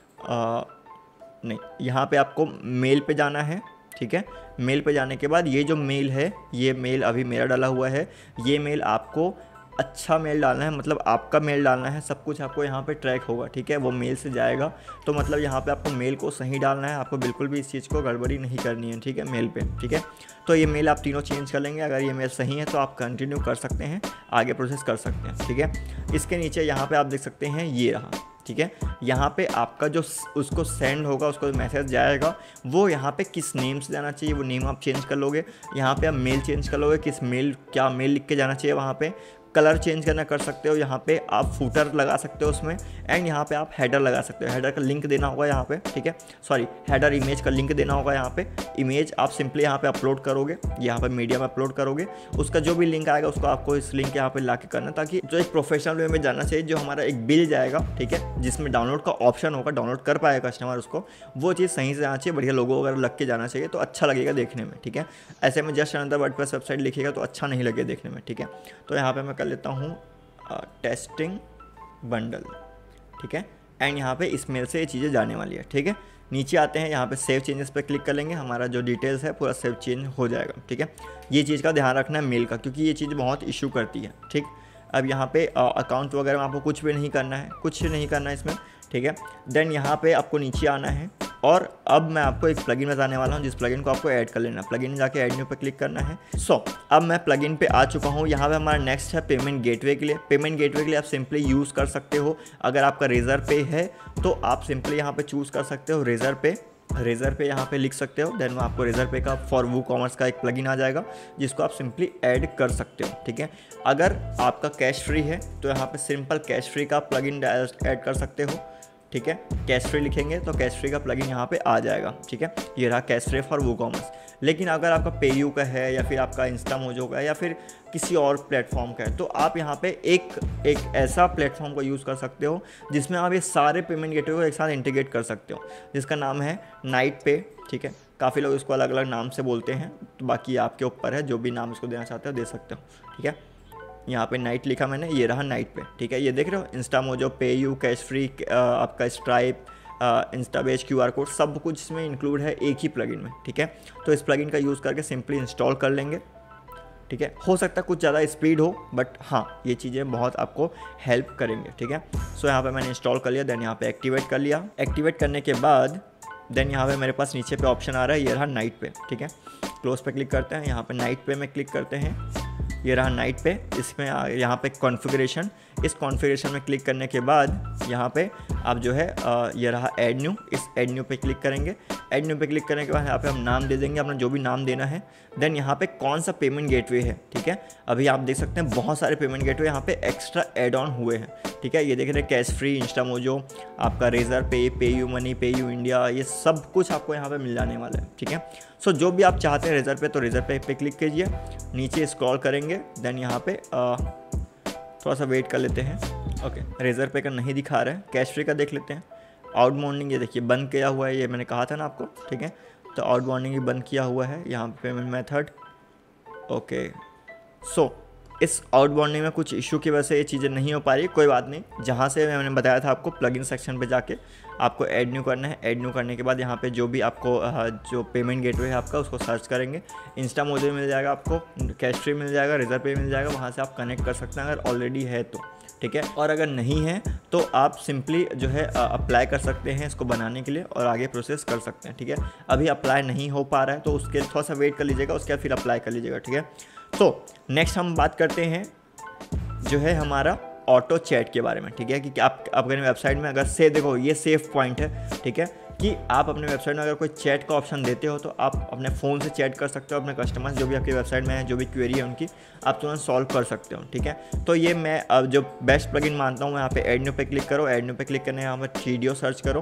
आ, नहीं, यहाँ पे आपको मेल पे जाना है, ठीक है। मेल पे जाने के बाद ये जो मेल है, ये मेल अभी मेरा डाला हुआ है, ये मेल आपको अच्छा मेल डालना है, मतलब आपका मेल डालना है, सब कुछ आपको यहाँ पे ट्रैक होगा, ठीक है। वो मेल से जाएगा, तो मतलब यहाँ पे आपको मेल को सही डालना है, आपको बिल्कुल भी इस चीज़ को गड़बड़ी नहीं करनी है, ठीक है, मेल पे, ठीक है। तो ये मेल आप तीनों चेंज कर लेंगे। अगर ये मेल सही है तो आप कंटिन्यू कर सकते हैं, आगे प्रोसेस कर सकते हैं, ठीक है। इसके नीचे यहाँ पर आप देख सकते हैं ये रहा, ठीक है। यहाँ पे आपका जो उसको सेंड होगा, उसको मैसेज जाएगा, वो यहाँ पे किस नेम से जाना चाहिए वो नेम आप चेंज कर लोगे। यहाँ पे आप मेल चेंज कर लोगे, किस मेल, क्या मेल लिख के जाना चाहिए। वहाँ पे कलर चेंज करना कर सकते हो, यहाँ पे आप फूटर लगा सकते हो उसमें, एंड यहाँ पे आप हेडर लगा सकते हो। हेडर का लिंक देना होगा यहाँ पे, ठीक है। सॉरी, हेडर इमेज का लिंक देना होगा यहाँ पे। इमेज आप सिंपली यहाँ पे अपलोड करोगे, यहाँ पे मीडिया में अपलोड करोगे, उसका जो भी लिंक आएगा उसको आपको इस लिंक यहाँ पे ला के करना, ताकि जो एक प्रोफेशनल वे में जाना चाहिए। जो हमारा एक बिल जाएगा, ठीक है, जिसमें डाउनलोड का ऑप्शन होगा, डाउनलोड कर पाएगा कस्टमर उसको, वो चीज़ सही से जाना चाहिए, बढ़िया लोगो वगैरह लग के जाना चाहिए, तो अच्छा लगेगा देखने में, ठीक है। ऐसे में जस्ट अनदर वर्डप्रेस वेबसाइट लिखिएगा तो अच्छा नहीं लगे देखने में, ठीक है। तो यहाँ पे मैं कर लेता हूँ टेस्टिंग बंडल, ठीक है। एंड यहाँ पे इस मेल से ये चीज़ें जाने वाली है, ठीक है। नीचे आते हैं, यहाँ पे सेव चेंजेस पे क्लिक कर लेंगे, हमारा जो डिटेल्स है पूरा सेव चेंज हो जाएगा, ठीक है। ये चीज़ का ध्यान रखना है मेल का, क्योंकि ये चीज़ बहुत इशू करती है, ठीक। अब यहाँ पे अकाउंट वगैरह में आपको कुछ भी नहीं करना है, कुछ नहीं करना है इसमें, ठीक है। देन यहाँ पे आपको नीचे आना है, और अब मैं आपको एक प्लगइन बताने वाला हूँ, जिस प्लगइन को आपको ऐड कर लेना है। प्लगइन में जाके ऐड न्यू पे क्लिक करना है। सो so, अब मैं प्लगइन पे आ चुका हूँ। यहाँ पे हमारा नेक्स्ट है पेमेंट गेटवे के लिए। पेमेंट गेटवे के लिए आप सिंपली यूज़ कर सकते हो, अगर आपका रेजर पे है तो आप सिंपली यहाँ पे चूज़ कर सकते हो रेजर पे। रेजर पे यहाँ पे लिख सकते हो, देन आपको रेजर पे का फॉर वू कॉमर्स का एक प्लगइन आ जाएगा, जिसको आप सिंपली ऐड कर सकते हो, ठीक है। अगर आपका कैश फ्री है तो यहाँ पे सिंपल कैश फ्री का प्लगइन ऐड कर सकते हो, ठीक है, कैशफ्री लिखेंगे तो कैशफ्री का प्लगइन यहाँ पे आ जाएगा, ठीक है। ये रहा कैशफ्री फॉर वूकॉमर्स। लेकिन अगर आपका पेयू का है या फिर आपका इंस्टामोजो का है या फिर किसी और प्लेटफॉर्म का है, तो आप यहाँ पे एक एक ऐसा प्लेटफॉर्म को यूज़ कर सकते हो जिसमें आप ये सारे पेमेंट गेटवे को एक साथ इंटीग्रेट कर सकते हो, जिसका नाम है नाइट पे, ठीक है। काफ़ी लोग इसको अलग अलग नाम से बोलते हैं, तो बाकी आपके ऊपर है, जो भी नाम इसको देना चाहते हो दे सकते हो, ठीक है। यहाँ पे नाइट लिखा मैंने, ये रहा नाइट पे, ठीक है। ये देख रहे हो इंस्टामोजो, पेयू, कैशफ्री, आपका स्ट्राइप, इंस्टाबेज, क्यूआर कोड, सब कुछ इसमें इंक्लूड है एक ही प्लगइन में, ठीक है। तो इस प्लगइन का यूज़ करके सिंपली इंस्टॉल कर लेंगे, ठीक है। हो सकता है कुछ ज़्यादा स्पीड हो, बट हाँ ये चीज़ें बहुत आपको हेल्प करेंगे, ठीक है। सो यहाँ पे मैंने इंस्टॉल कर लिया, देन यहाँ पे एक्टिवेट कर लिया। एक्टिवेट करने के बाद देन यहाँ पे मेरे पास नीचे पे ऑप्शन आ रहा है, ये रहा नाइट पे, ठीक है। क्लोज पे क्लिक करते हैं, यहाँ पे नाइट पे में क्लिक करते हैं, ये रहा नाइट पे। इसमें यहाँ पे कॉन्फ़िगरेशन, इस कॉन्फ़िगरेशन में क्लिक करने के बाद यहाँ पे आप जो है आ, ये रहा ऐड न्यू, इस ऐड न्यू पे क्लिक करेंगे। ऐड न्यू पे क्लिक करने के बाद यहाँ पे हम नाम दे देंगे अपना जो भी नाम देना है। देन यहाँ पे कौन सा पेमेंट गेटवे है, ठीक है। अभी आप देख सकते हैं बहुत सारे पेमेंट गेटवे यहाँ पे एक्स्ट्रा एड ऑन हुए हैं, ठीक है। ये देख रहे हैं कैशफ्री, इंस्टामोजो, आपका रेजर पे, पेयू मनी, पेयू इंडिया, ये सब कुछ आपको यहाँ पे मिल जाने वाला है, ठीक है। सो जो भी आप चाहते हैं रेजर पे, तो रेजर पे पे क्लिक कीजिए, नीचे स्क्रॉल करेंगे, देन यहाँ पे आ, थोड़ा सा वेट कर लेते हैं। ओके, रेजर पे का नहीं दिखा रहा है, कैशफ्री का देख लेते हैं। आउट वार्निंग, ये देखिए बंद किया हुआ है, ये मैंने कहा था ना आपको, ठीक है। तो आउट वार्निंग भी बंद किया हुआ है, यहाँ पे पेमेंट मेथड। ओके, सो इस आउट वार्निंग में कुछ इशू की वजह से ये चीज़ें नहीं हो पा रही, कोई बात नहीं। जहाँ से मैंने बताया था आपको प्लगइन सेक्शन पे जाके आपको ऐड न्यू करना है। ऐड न्यू करने के बाद यहाँ पे जो भी आपको जो पेमेंट गेटवे है आपका उसको सर्च करेंगे। इंस्टामोजो मिल जाएगा आपको, कैशफ्री मिल जाएगा, रेजर पे मिल जाएगा, वहाँ से आप कनेक्ट कर सकते हैं अगर ऑलरेडी है तो, ठीक है। और अगर नहीं है तो आप सिंपली जो है अप्लाई कर सकते हैं इसको बनाने के लिए और आगे प्रोसेस कर सकते हैं, ठीक है। अभी अप्लाई नहीं हो पा रहा है तो उसके थोड़ा सा वेट कर लीजिएगा, उसके बाद फिर अप्लाई कर लीजिएगा, ठीक है। तो नेक्स्ट हम बात करते हैं जो है हमारा ऑटो चैट के बारे में, ठीक है। कि आप अपने वेबसाइट में अगर से देखो ये सेफ पॉइंट है, ठीक है, कि आप अपने वेबसाइट में अगर कोई चैट का ऑप्शन देते हो तो आप अपने फ़ोन से चैट कर सकते हो अपने कस्टमर्स, जो भी आपकी वेबसाइट में है, जो भी क्वेरी है उनकी आप तुरंत सॉल्व कर सकते हो, ठीक है। तो ये मैं अब जो बेस्ट प्लगइन मानता हूँ, यहाँ पे ऐड न्यू पे क्लिक करो। ऐड न्यू पे क्लिक करने यहाँ पर टीडियो सर्च करो,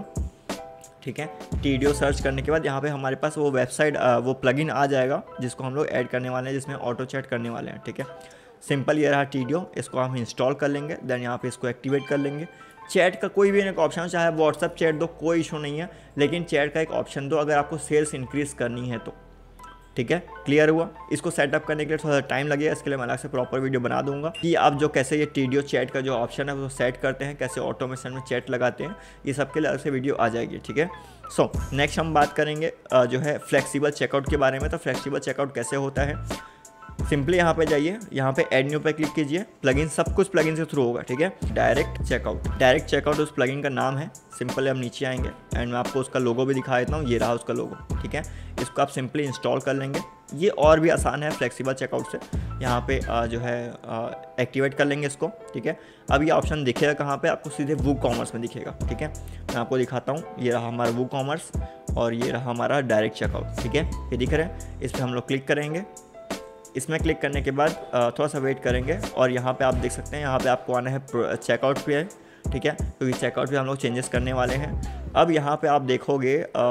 ठीक है। टीडियो सर्च करने के बाद यहाँ पे हमारे पास वो वेबसाइट वो प्लगइन आ जाएगा जिसको हम लोग ऐड करने वाले हैं, जिसमें ऑटो चैट करने वाले हैं, ठीक है। सिंपल ये रहा टीडियो, इसको हम इंस्टॉल कर लेंगे, देन यहाँ पे इसको एक्टिवेट कर लेंगे। चैट का कोई भी एक ऑप्शन हो, चाहे व्हाट्सअप चैट दो, कोई इशू नहीं है, लेकिन चैट का एक ऑप्शन दो अगर आपको सेल्स इंक्रीज़ करनी है तो, ठीक है। क्लियर हुआ। इसको सेटअप करने के लिए थोड़ा सा टाइम लगेगा, इसके लिए मैं अलग से प्रॉपर वीडियो बना दूंगा कि आप जो कैसे ये टीडियो चैट का जो ऑप्शन है वो सेट करते हैं, कैसे ऑटोमेशन में चैट लगाते हैं, ये सब के लिए अलग से वीडियो आ जाएगी, ठीक है। सो नेक्स्ट हम बात करेंगे जो है फ्लेक्सिबल चेकआउट के बारे में। तो फ्लेक्सिबल चेकआउट कैसे होता है, सिंपली यहाँ पे जाइए, यहाँ पे ऐड न्यू पे क्लिक कीजिए। प्लगइन सब कुछ प्लगइन से थ्रू होगा, ठीक है। डायरेक्ट चेकआउट, डायरेक्ट चेकआउट उस प्लगइन का नाम है। सिंपली हम नीचे आएंगे एंड मैं आपको उसका लोगो भी दिखा देता हूँ, ये रहा उसका लोगो, ठीक है। इसको आप सिंपली इंस्टॉल कर लेंगे। ये और भी आसान है फ्लेक्सिबल चेकआउट से। यहाँ पे जो है एक्टिवेट कर लेंगे इसको, ठीक है। अब ये ऑप्शन दिखेगा कहाँ पे, आपको सीधे वू कॉमर्स में दिखेगा, ठीक है। मैं आपको दिखाता हूँ, ये रहा हमारा वू कॉमर्स और ये रहा हमारा डायरेक्ट चेकआउट, ठीक है। ये दिख रहा है, इस पर हम लोग क्लिक करेंगे। इसमें क्लिक करने के बाद थोड़ा सा वेट करेंगे और यहाँ पे आप देख सकते हैं, यहाँ पे आपको आना है चेकआउट पे, ठीक है। तो ये चेकआउट पे हम लोग चेंजेस करने वाले हैं। अब यहाँ पे आप देखोगे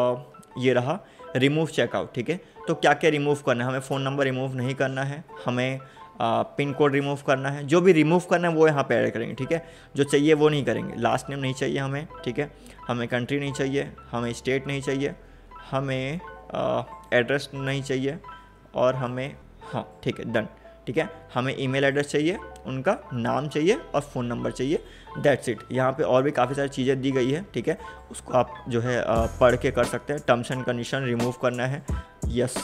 ये रहा रिमूव चेकआउट, ठीक है। तो क्या क्या रिमूव करना है, हमें फ़ोन नंबर रिमूव नहीं करना है, हमें पिन कोड रिमूव करना है, जो भी रिमूव करना है वो यहाँ पे ऐड करेंगे, ठीक है। जो चाहिए वो नहीं करेंगे, लास्ट नेम नहीं चाहिए हमें, ठीक है। हमें कंट्री नहीं चाहिए, हमें स्टेट नहीं चाहिए, हमें एड्रेस नहीं चाहिए और हमें, हाँ ठीक है, डन, ठीक है। हमें ईमेल एड्रेस चाहिए, उनका नाम चाहिए और फ़ोन नंबर चाहिए, दैट्स इट। यहाँ पे और भी काफ़ी सारी चीज़ें दी गई है, ठीक है। उसको आप जो है पढ़ के कर सकते हैं। टर्म्स एंड कंडीशन रिमूव करना है, यस,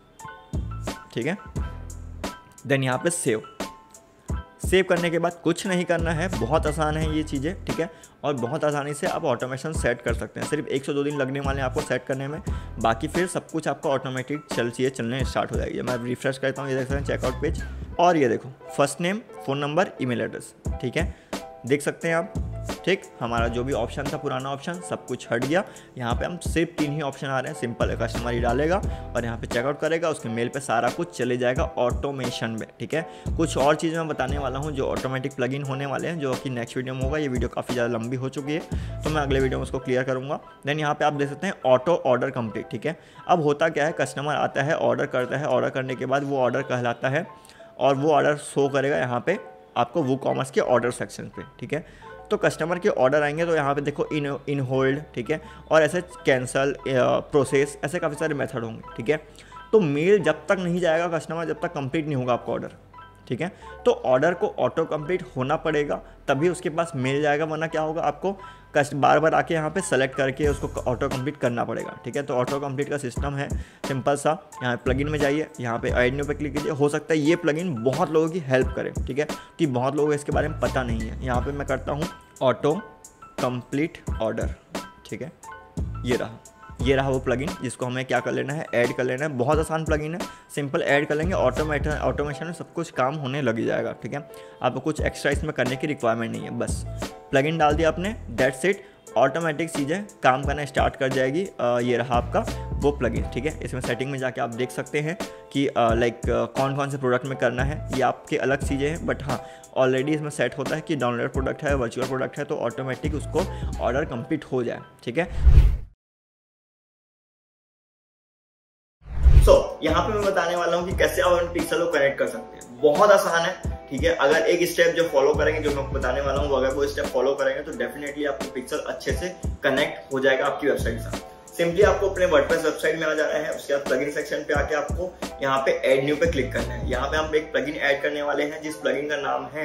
ठीक है। देन यहाँ पे सेव, सेव करने के बाद कुछ नहीं करना है, बहुत आसान है ये चीज़ें, ठीक है। और बहुत आसानी से आप ऑटोमेशन सेट कर सकते हैं। सिर्फ एक से दो दिन लगने वाले हैं आपको सेट करने में, बाकी फिर सब कुछ आपका ऑटोमेटिक चल चीज़ें चलने स्टार्ट हो जाएगी। मैं रिफ्रेश करता हूँ, ये देख सकते हैं चेकआउट पेज, और ये देखो first name, phone number, email address, ठीक है, देख सकते हैं आप। ठीक, हमारा जो भी ऑप्शन था पुराना ऑप्शन सब कुछ हट गया। यहाँ पे हम सिर्फ तीन ही ऑप्शन आ रहे हैं। सिंपल है, कस्टमर ही डालेगा और यहाँ पे चेकआउट करेगा, उसके मेल पे सारा कुछ चले जाएगा ऑटोमेशन में। ठीक है, कुछ और चीज़ मैं बताने वाला हूँ जो ऑटोमेटिक प्लगइन होने वाले हैं, जो कि नेक्स्ट वीडियो में होगा। ये वीडियो काफ़ी ज़्यादा लंबी हो चुकी है तो मैं अगले वीडियो में उसको क्लियर करूँगा। देन यहाँ पर आप देख सकते हैं ऑटो ऑर्डर कंप्लीट। ठीक है, अब होता क्या है, कस्टमर आता है, ऑर्डर करता है, ऑर्डर करने के बाद वो ऑर्डर कहलाता है और वो ऑर्डर शो करेगा यहाँ पे आपको वूकॉमर्स के ऑर्डर सेक्शन पे। ठीक है, तो कस्टमर के ऑर्डर आएंगे तो यहाँ पे देखो इन इन होल्ड, ठीक है, और ऐसे कैंसल, प्रोसेस, ऐसे काफ़ी सारे मेथड होंगे। ठीक है, तो मेल जब तक नहीं जाएगा कस्टमर, जब तक कंप्लीट नहीं होगा आपका ऑर्डर। ठीक है, तो ऑर्डर को ऑटो कंप्लीट होना पड़ेगा तभी उसके पास मेल जाएगा, वरना क्या होगा, आपको कस्ट बार बार आके यहाँ पे सेलेक्ट करके उसको ऑटो कंप्लीट करना पड़ेगा। ठीक है, तो ऑटो कंप्लीट का सिस्टम है सिंपल सा। यहाँ प्लगइन में जाइए, यहाँ पे ऐड न्यू पे क्लिक कीजिए। हो सकता है ये प्लगइन बहुत लोगों की हेल्प करे। ठीक है, कि बहुत लोगों को इसके बारे में पता नहीं है। यहाँ पे मैं करता हूँ ऑटो कंप्लीट ऑर्डर। ठीक है, ये रहा ये रहा वो प्लगइन जिसको हमें क्या कर लेना है, ऐड कर लेना है। बहुत आसान प्लगइन है, सिंपल ऐड कर लेंगे, ऑटोमेट ऑटोमेशन में सब कुछ काम होने लग जाएगा। ठीक है, आपको कुछ एक्स्ट्रा इसमें करने की रिक्वायरमेंट नहीं है, बस प्लगइन डाल दिया आपने, दैट्स इट, ऑटोमेटिक चीज़ें काम करना स्टार्ट कर जाएगी। आ, ये रहा आपका वो प्लगइन। ठीक है, इसमें सेटिंग में जाके आप देख सकते हैं कि लाइक कौन कौन से प्रोडक्ट में करना है, ये आपके अलग चीज़ें हैं, बट हाँ ऑलरेडी इसमें सेट होता है कि डाउनलोड प्रोडक्ट है, वर्चुअल प्रोडक्ट है, तो ऑटोमेटिक उसको ऑर्डर कंप्लीट हो जाए। ठीक है, सो so, यहाँ पे मैं बताने वाला हूँ कि कैसे आप अपने पिक्सल को कनेक्ट कर सकते हैं। बहुत आसान है। ठीक है, अगर एक स्टेप जो फॉलो करेंगे, जो मैं बताने वाला हूँ, अगर वो स्टेप फॉलो करेंगे तो डेफिनेटली आपको पिक्सल अच्छे से कनेक्ट हो जाएगा आपकी वेबसाइट के साथ। सिंपली आपको अपने वर्डप्रेस वेबसाइट में आ जाना है, उसके बाद प्लगइन सेक्शन पे आके आपको यहाँ पे ऐड न्यू पे क्लिक करना है। यहाँ पे हम एक प्लगइन ऐड करने वाले हैं जिस प्लगइन का नाम है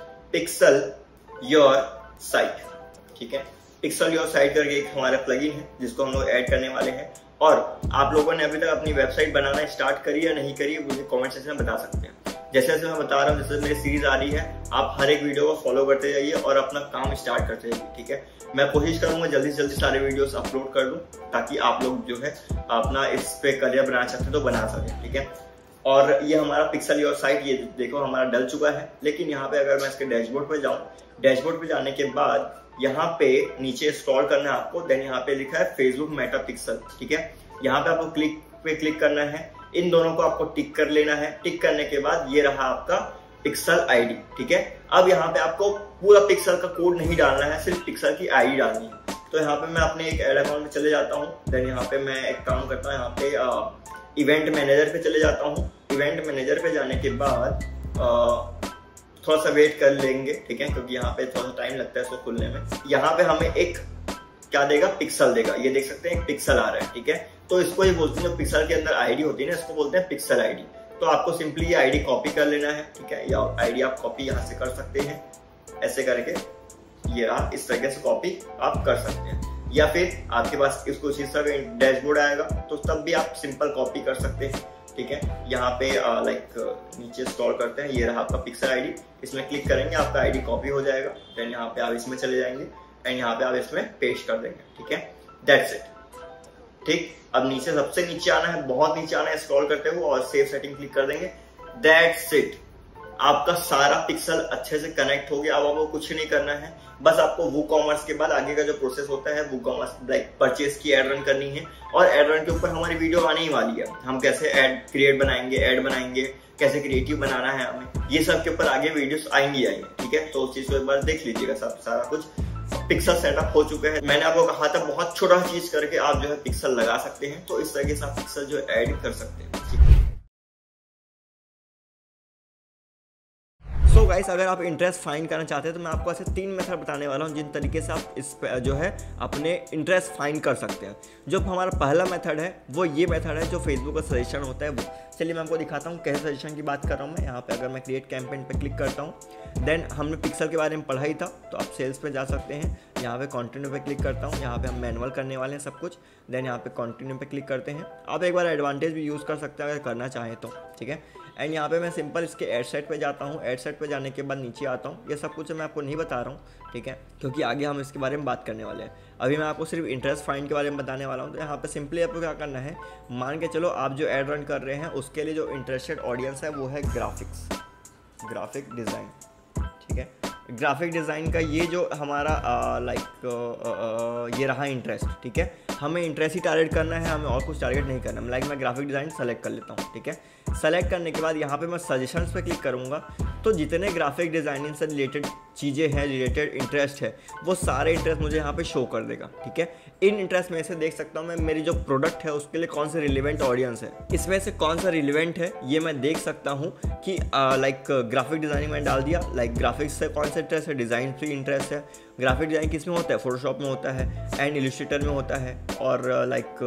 पिक्सल योर साइट। ठीक है, पिक्सल योर साइट करके एक हमारा प्लगइन है जिसको हम लोग ऐड करने वाले हैं। और आप लोगों ने अभी तक अपनी वेबसाइट बनाना स्टार्ट करी या नहीं करी, मुझे कमेंट सेक्शन में बता सकते हैं। जैसे जैसे मैं बता रहा हूँ, जैसे मेरी सीरीज आ रही है, आप हर एक वीडियो को फॉलो करते जाइए और अपना काम स्टार्ट करते जाइए। ठीक है, मैं कोशिश करूंगा जल्दी से जल्दी सारे वीडियोस अपलोड कर दूं ताकि आप लोग जो है अपना इस पे करियर बनाना चाहते हैं तो बना सकें। ठीक है, और ये हमारा पिक्सल योर साइट, ये देखो हमारा डल चुका है। लेकिन यहाँ पे अगर मैं इसके डैशबोर्ड पे जाऊँ, डैशबोर्ड पे जाने के बाद यहाँ पे नीचे स्क्रॉल करना है आपको, देन यहाँ पे लिखा है फेसबुक मेटा पिक्सल। ठीक है, यहाँ पे आपको क्लिक पे क्लिक करना है, इन दोनों को आपको टिक कर लेना है। टिक करने के बाद ये रहा आपका पिक्सल आईडी। ठीक है, अब यहाँ पे आपको पूरा पिक्सल का कोड नहीं डालना है, सिर्फ पिक्सल की आईडी डालनी है। तो यहाँ पे मैं अपने एक एड अकाउंट में चले जाता हूँ। देन यहाँ पे मैं एक काम करता हूँ, यहाँ पे इवेंट मैनेजर पे चले जाता हूँ। इवेंट मैनेजर पे जाने के बाद आ, थोड़ा सा वेट कर लेंगे। ठीक है, क्योंकि यहाँ पे थोड़ा सा टाइम लगता है इसको खुलने में। यहाँ पे हमें एक क्या देगा, पिक्सल देगा। ये देख सकते हैं एक पिक्सल आ रहा है। ठीक है, तो इसको ये बोलते हैं, जो पिक्सल के अंदर आईडी होती है ना, इसको बोलते हैं पिक्सल आईडी। तो आपको सिंपली ये आईडी कॉपी कर लेना है। ठीक है, या आईडी आप कॉपी यहाँ से कर सकते हैं, ऐसे करके ये रहा, इस तरीके से कॉपी आप कर सकते हैं। या फिर आपके पास इसको इसी तरह डैशबोर्ड आएगा तो तब भी आप सिंपल कॉपी कर सकते हैं। ठीक है, यहाँ पे लाइक नीचे स्क्रॉल करते हैं, ये रहा आपका पिक्सल आईडी, इसमें क्लिक करेंगे आपका आईडी कॉपी हो जाएगा। देन यहाँ पे आप इसमें चले जाएंगे एंड यहाँ पे आप इसमें पेस्ट कर देंगे। ठीक है, दैट्स इट। ठीक, अब नीचे सबसे नीचे आना है, बहुत नीचे आना है स्क्रॉल करते हुए और सेव सेटिंग क्लिक कर देंगे। दैट्स इट, आपका सारा पिक्सल अच्छे से कनेक्ट हो गया। अब आपको कुछ नहीं करना है, बस आपको वूकॉमर्स के बाद आगे का जो प्रोसेस होता है, वूकॉमर्स लाइक परचेज की एड रन करनी है। और एड रन के ऊपर हमारी वीडियो आने ही वाली है, हम कैसे एड क्रिएट बनाएंगे, एड बनाएंगे, कैसे क्रिएटिव बनाना है हमें, ये सब के ऊपर आगे वीडियोस आएंगी आएंगे। ठीक है, तो उस चीज को एक बार देख लीजिएगा। सब सारा कुछ पिक्सल सेटअप हो चुका है। मैंने आपको कहा था बहुत छोटा चीज करके आप जो है पिक्सल लगा सकते हैं, तो इस तरीके से आप पिक्सल जो है ऐड कर सकते हैं। सो so गाइस, अगर आप इंटरेस्ट फाइंड करना चाहते हैं तो मैं आपको ऐसे तीन मेथड बताने वाला हूं जिन तरीके से आप इस जो है अपने इंटरेस्ट फाइंड कर सकते हैं। जो हमारा पहला मेथड है वो ये मेथड है जो फेसबुक का सजेशन होता है वो। चलिए मैं आपको दिखाता हूँ कैसे सजेशन की बात कर रहा हूँ मैं। यहाँ पे अगर मैं क्रिएट कैंपेन पे क्लिक करता हूँ, देन हमने पिक्सल के बारे में पढ़ा ही था, तो आप सेल्स पे जा सकते हैं। यहाँ पे कंटिन्यू पे क्लिक करता हूँ, यहाँ पे हम मैनुअल करने वाले हैं सब कुछ। देन यहाँ पे कंटिन्यू पे क्लिक करते हैं। आप एक बार एडवांटेज भी यूज़ कर सकते हैं अगर करना चाहें तो। ठीक है, एंड यहाँ पे मैं सिंपल इसके एड सेट पे जाता हूँ। एड सेट पे जाने के बाद नीचे आता हूँ। ये सब कुछ मैं आपको नहीं बता रहा हूँ, ठीक है, क्योंकि आगे हम इसके बारे में बात करने वाले हैं। अभी मैं आपको सिर्फ इंटरेस्ट फाइंड के बारे में बताने वाला हूँ। तो यहाँ पे सिंपली आपको क्या करना है, मान के चलो आप जो एड रन कर रहे हैं उसके लिए जो इंटरेस्टेड ऑडियंस है वो है ग्राफिक्स, ग्राफिक डिज़ाइन। ठीक है, ग्राफिक डिज़ाइन का ये जो हमारा लाइक ये रहा इंटरेस्ट, ठीक है। हमें इंटरेस्ट ही टारगेट करना है, हमें और कुछ टारगेट नहीं करना। लाइक मैं ग्राफिक डिज़ाइन सेलेक्ट कर लेता हूँ, ठीक है। सेलेक्ट करने के बाद यहाँ पे मैं सजेशंस पे क्लिक करूँगा, तो जितने ग्राफिक डिज़ाइनिंग से रिलेटेड चीज़ें हैं, रिलेटेड इंटरेस्ट है, वो सारे इंटरेस्ट मुझे यहाँ पे शो कर देगा, ठीक है। इन इंटरेस्ट में से देख सकता हूँ मैं मेरी जो प्रोडक्ट है उसके लिए कौन से रिलेवेंट ऑडियंस है, इसमें से कौन सा रिलेवेंट है ये मैं देख सकता हूँ कि लाइक ग्राफिक डिज़ाइनिंग मैंने डाल दिया। लाइक ग्राफिक्स से कौन सा इंटरेस्ट है, डिज़ाइन से इंटरेस्ट है। ग्राफिक डिज़ाइन किस में होता है, फोटोशॉप में होता है एंड इलस्ट्रेटर में होता है, और लाइक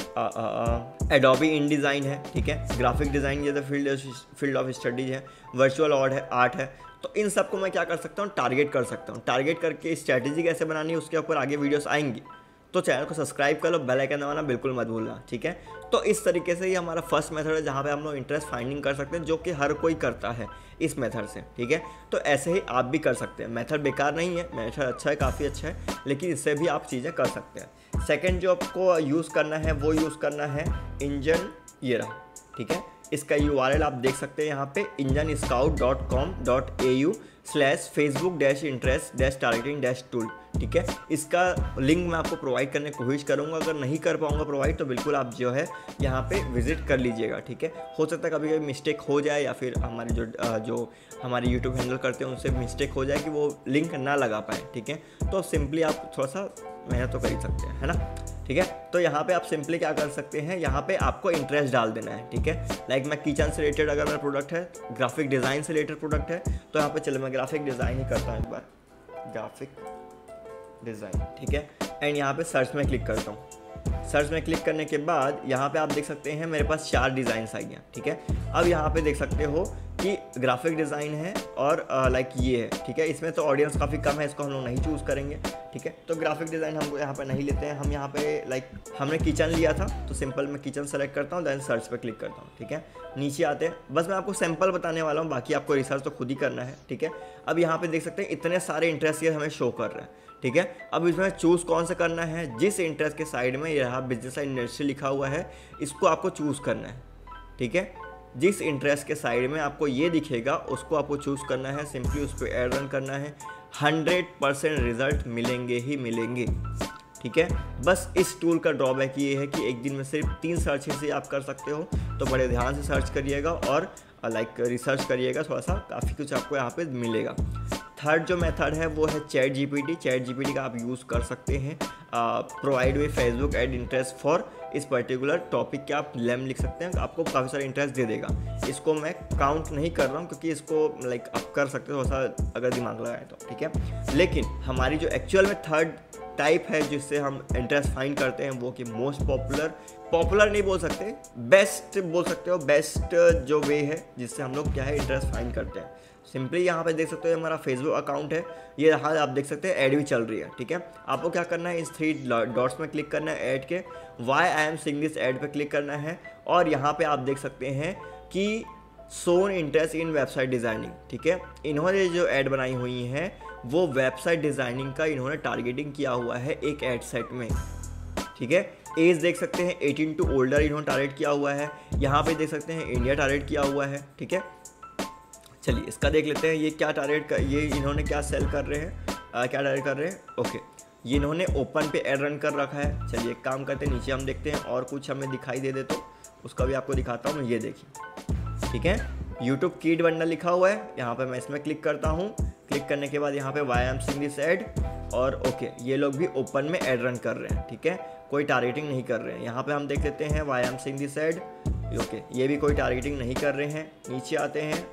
एडोबी इन डिज़ाइन है, ठीक है। ग्राफिक डिज़ाइन ये तो फील्ड फील्ड ऑफ स्टडीज है, वर्चुअल आर्ट है आर्ट है। तो इन सब को मैं क्या कर सकता हूँ, टारगेट कर सकता हूँ। टारगेट करके स्ट्रैटेजी कैसे बनानी है उसके ऊपर आगे वीडियोस आएंगी, तो चैनल को सब्सक्राइब कर लो, बेल आइकन दबाना बिल्कुल मत भूलना, ठीक है। तो इस तरीके से ये हमारा फर्स्ट मेथड है जहाँ पे हम लोग इंटरेस्ट फाइंडिंग कर सकते हैं, जो कि हर कोई करता है इस मेथड से, ठीक है। तो ऐसे ही आप भी कर सकते हैं। मेथड बेकार नहीं है, मेथड अच्छा है, काफ़ी अच्छा है, लेकिन इससे भी आप चीज़ें कर सकते हैं। सेकेंड जो आपको यूज़ करना है वो यूज़ करना है इंजन, ये रहा, ठीक है। इसका यू आर एल आप देख सकते हैं यहाँ पे engine scout dot com dot A U slash Facebook dash interest dash targeting dash tool, ठीक है। इसका लिंक मैं आपको प्रोवाइड करने की कोशिश करूँगा। अगर नहीं कर पाऊँगा प्रोवाइड तो बिल्कुल आप जो है यहाँ पे विजिट कर लीजिएगा, ठीक है। हो सकता है कभी कभी मिस्टेक हो जाए, या फिर हमारे जो जो हमारे यूट्यूब हैंडल करते हैं उनसे मिस्टेक हो जाए कि वो लिंक ना लगा पाए, ठीक है। तो सिंपली आप थोड़ा सा मेहनत तो कर ही सकते हैं, है ना, ठीक है। तो यहाँ पे आप सिंपली क्या कर सकते हैं, यहाँ पे आपको इंटरेस्ट डाल देना है, ठीक है। लाइक मैं किचन से रिलेटेड अगर मेरा प्रोडक्ट है, ग्राफिक डिज़ाइन से रिलेटेड प्रोडक्ट है, तो यहाँ पे चलो मैं ग्राफिक डिज़ाइन ही करता हूँ एक बार, ग्राफिक डिज़ाइन, ठीक है। एंड यहाँ पे सर्च में क्लिक करता हूँ। सर्च में क्लिक करने के बाद यहाँ पे आप देख सकते हैं मेरे पास चार डिज़ाइंस आई हैं, ठीक है। अब यहाँ पे देख सकते हो कि ग्राफिक डिज़ाइन है और लाइक ये है, ठीक है। इसमें तो ऑडियंस काफ़ी कम है, इसको हम लोग नहीं चूज़ करेंगे, ठीक है। तो ग्राफिक डिज़ाइन हम यहाँ पे नहीं लेते हैं। हम यहाँ पे लाइक हमने किचन लिया था, तो सिंपल मैं किचन सेलेक्ट करता हूँ, देन सर्च पे क्लिक करता हूँ, ठीक है। नीचे आते हैं, बस मैं आपको सैंपल बताने वाला हूँ, बाकी आपको रिसर्च तो खुद ही करना है, ठीक है। अब यहाँ पे देख सकते हैं इतने सारे इंटरेस्ट ये हमें शो कर रहे हैं, ठीक है। अब इसमें चूज़ कौन सा करना है, जिस इंटरेस्ट के साइड में यह बिजनेस इंडस्ट्री लिखा हुआ है इसको आपको चूज़ करना है, ठीक है। जिस इंटरेस्ट के साइड में आपको ये दिखेगा उसको आपको चूज़ करना है, सिंपली उस पर एड रन करना है, हंड्रेड परसेंट रिजल्ट मिलेंगे ही मिलेंगे, ठीक है। बस इस टूल का ड्रॉबैक ये है कि एक दिन में सिर्फ तीन सर्च से आप कर सकते हो, तो बड़े ध्यान से सर्च करिएगा और लाइक रिसर्च करिएगा, थोड़ा सा काफ़ी कुछ आपको यहाँ पे मिलेगा। थर्ड जो मेथड है वो है चैट जीपीटी। चैट जीपीटी का आप यूज़ कर सकते हैं, provide with Facebook ad interest for इस पर्टिकुलर टॉपिक के आप लेम लिख सकते हैं, आपको काफ़ी सारा इंटरेस्ट दे देगा। इसको मैं काउंट नहीं कर रहा हूँ क्योंकि इसको लाइक आप कर सकते हो थोड़ा सा अगर दिमाग लगाए तो, ठीक है। लेकिन हमारी जो एक्चुअल में थर्ड टाइप है जिससे हम इंटरेस्ट फाइंड करते हैं वो कि मोस्ट पॉपुलर पॉपुलर नहीं बोल सकते, बेस्ट बोल सकते हो, बेस्ट जो वे है जिससे हम लोग क्या है इंटरेस्ट फाइंड करते हैं। सिंपली यहाँ पे देख सकते हो हमारा फेसबुक अकाउंट है, ये रहा, आप देख सकते हैं ऐड भी चल रही है, ठीक है। आपको क्या करना है, इस थ्री डॉट्स में क्लिक करना है, ऐड के why I am seeing this ad पे क्लिक करना है, और यहाँ पे आप देख सकते हैं कि सोन इंटरेस्ट इन वेबसाइट डिज़ाइनिंग, ठीक है। इन्होंने जो ऐड बनाई हुई हैं वो वेबसाइट डिज़ाइनिंग का इन्होंने टारगेटिंग किया हुआ है एक ऐड सेट में, ठीक है। एज देख सकते हैं एटीन टू ओल्डर इन्होंने टारगेट किया हुआ है, यहाँ पे देख सकते हैं इंडिया टारगेट किया हुआ है, ठीक है। चलिए इसका देख लेते हैं, ये क्या टारगेट कर, ये इन्होंने क्या सेल कर रहे हैं, आ, क्या टारगेट कर रहे हैं, ओके। ये इन्होंने ओपन पे एड रन कर रखा है। चलिए एक काम करते हैं, नीचे हम देखते हैं और कुछ हमें दिखाई दे दे तो उसका भी आपको दिखाता हूँ मैं, ये देखिए, ठीक है। यूट्यूब कीड बंडल लिखा हुआ है, यहाँ पे मैं इसमें क्लिक करता हूँ। क्लिक करने के बाद यहाँ पे why am seeing this ad, और ओके ये लोग भी ओपन में एड रन कर रहे हैं, ठीक है, कोई टारगेटिंग नहीं कर रहे हैं। यहाँ पे हम देख लेते हैं why am seeing this ad, okay ये भी कोई टारगेटिंग नहीं कर रहे हैं। नीचे आते हैं,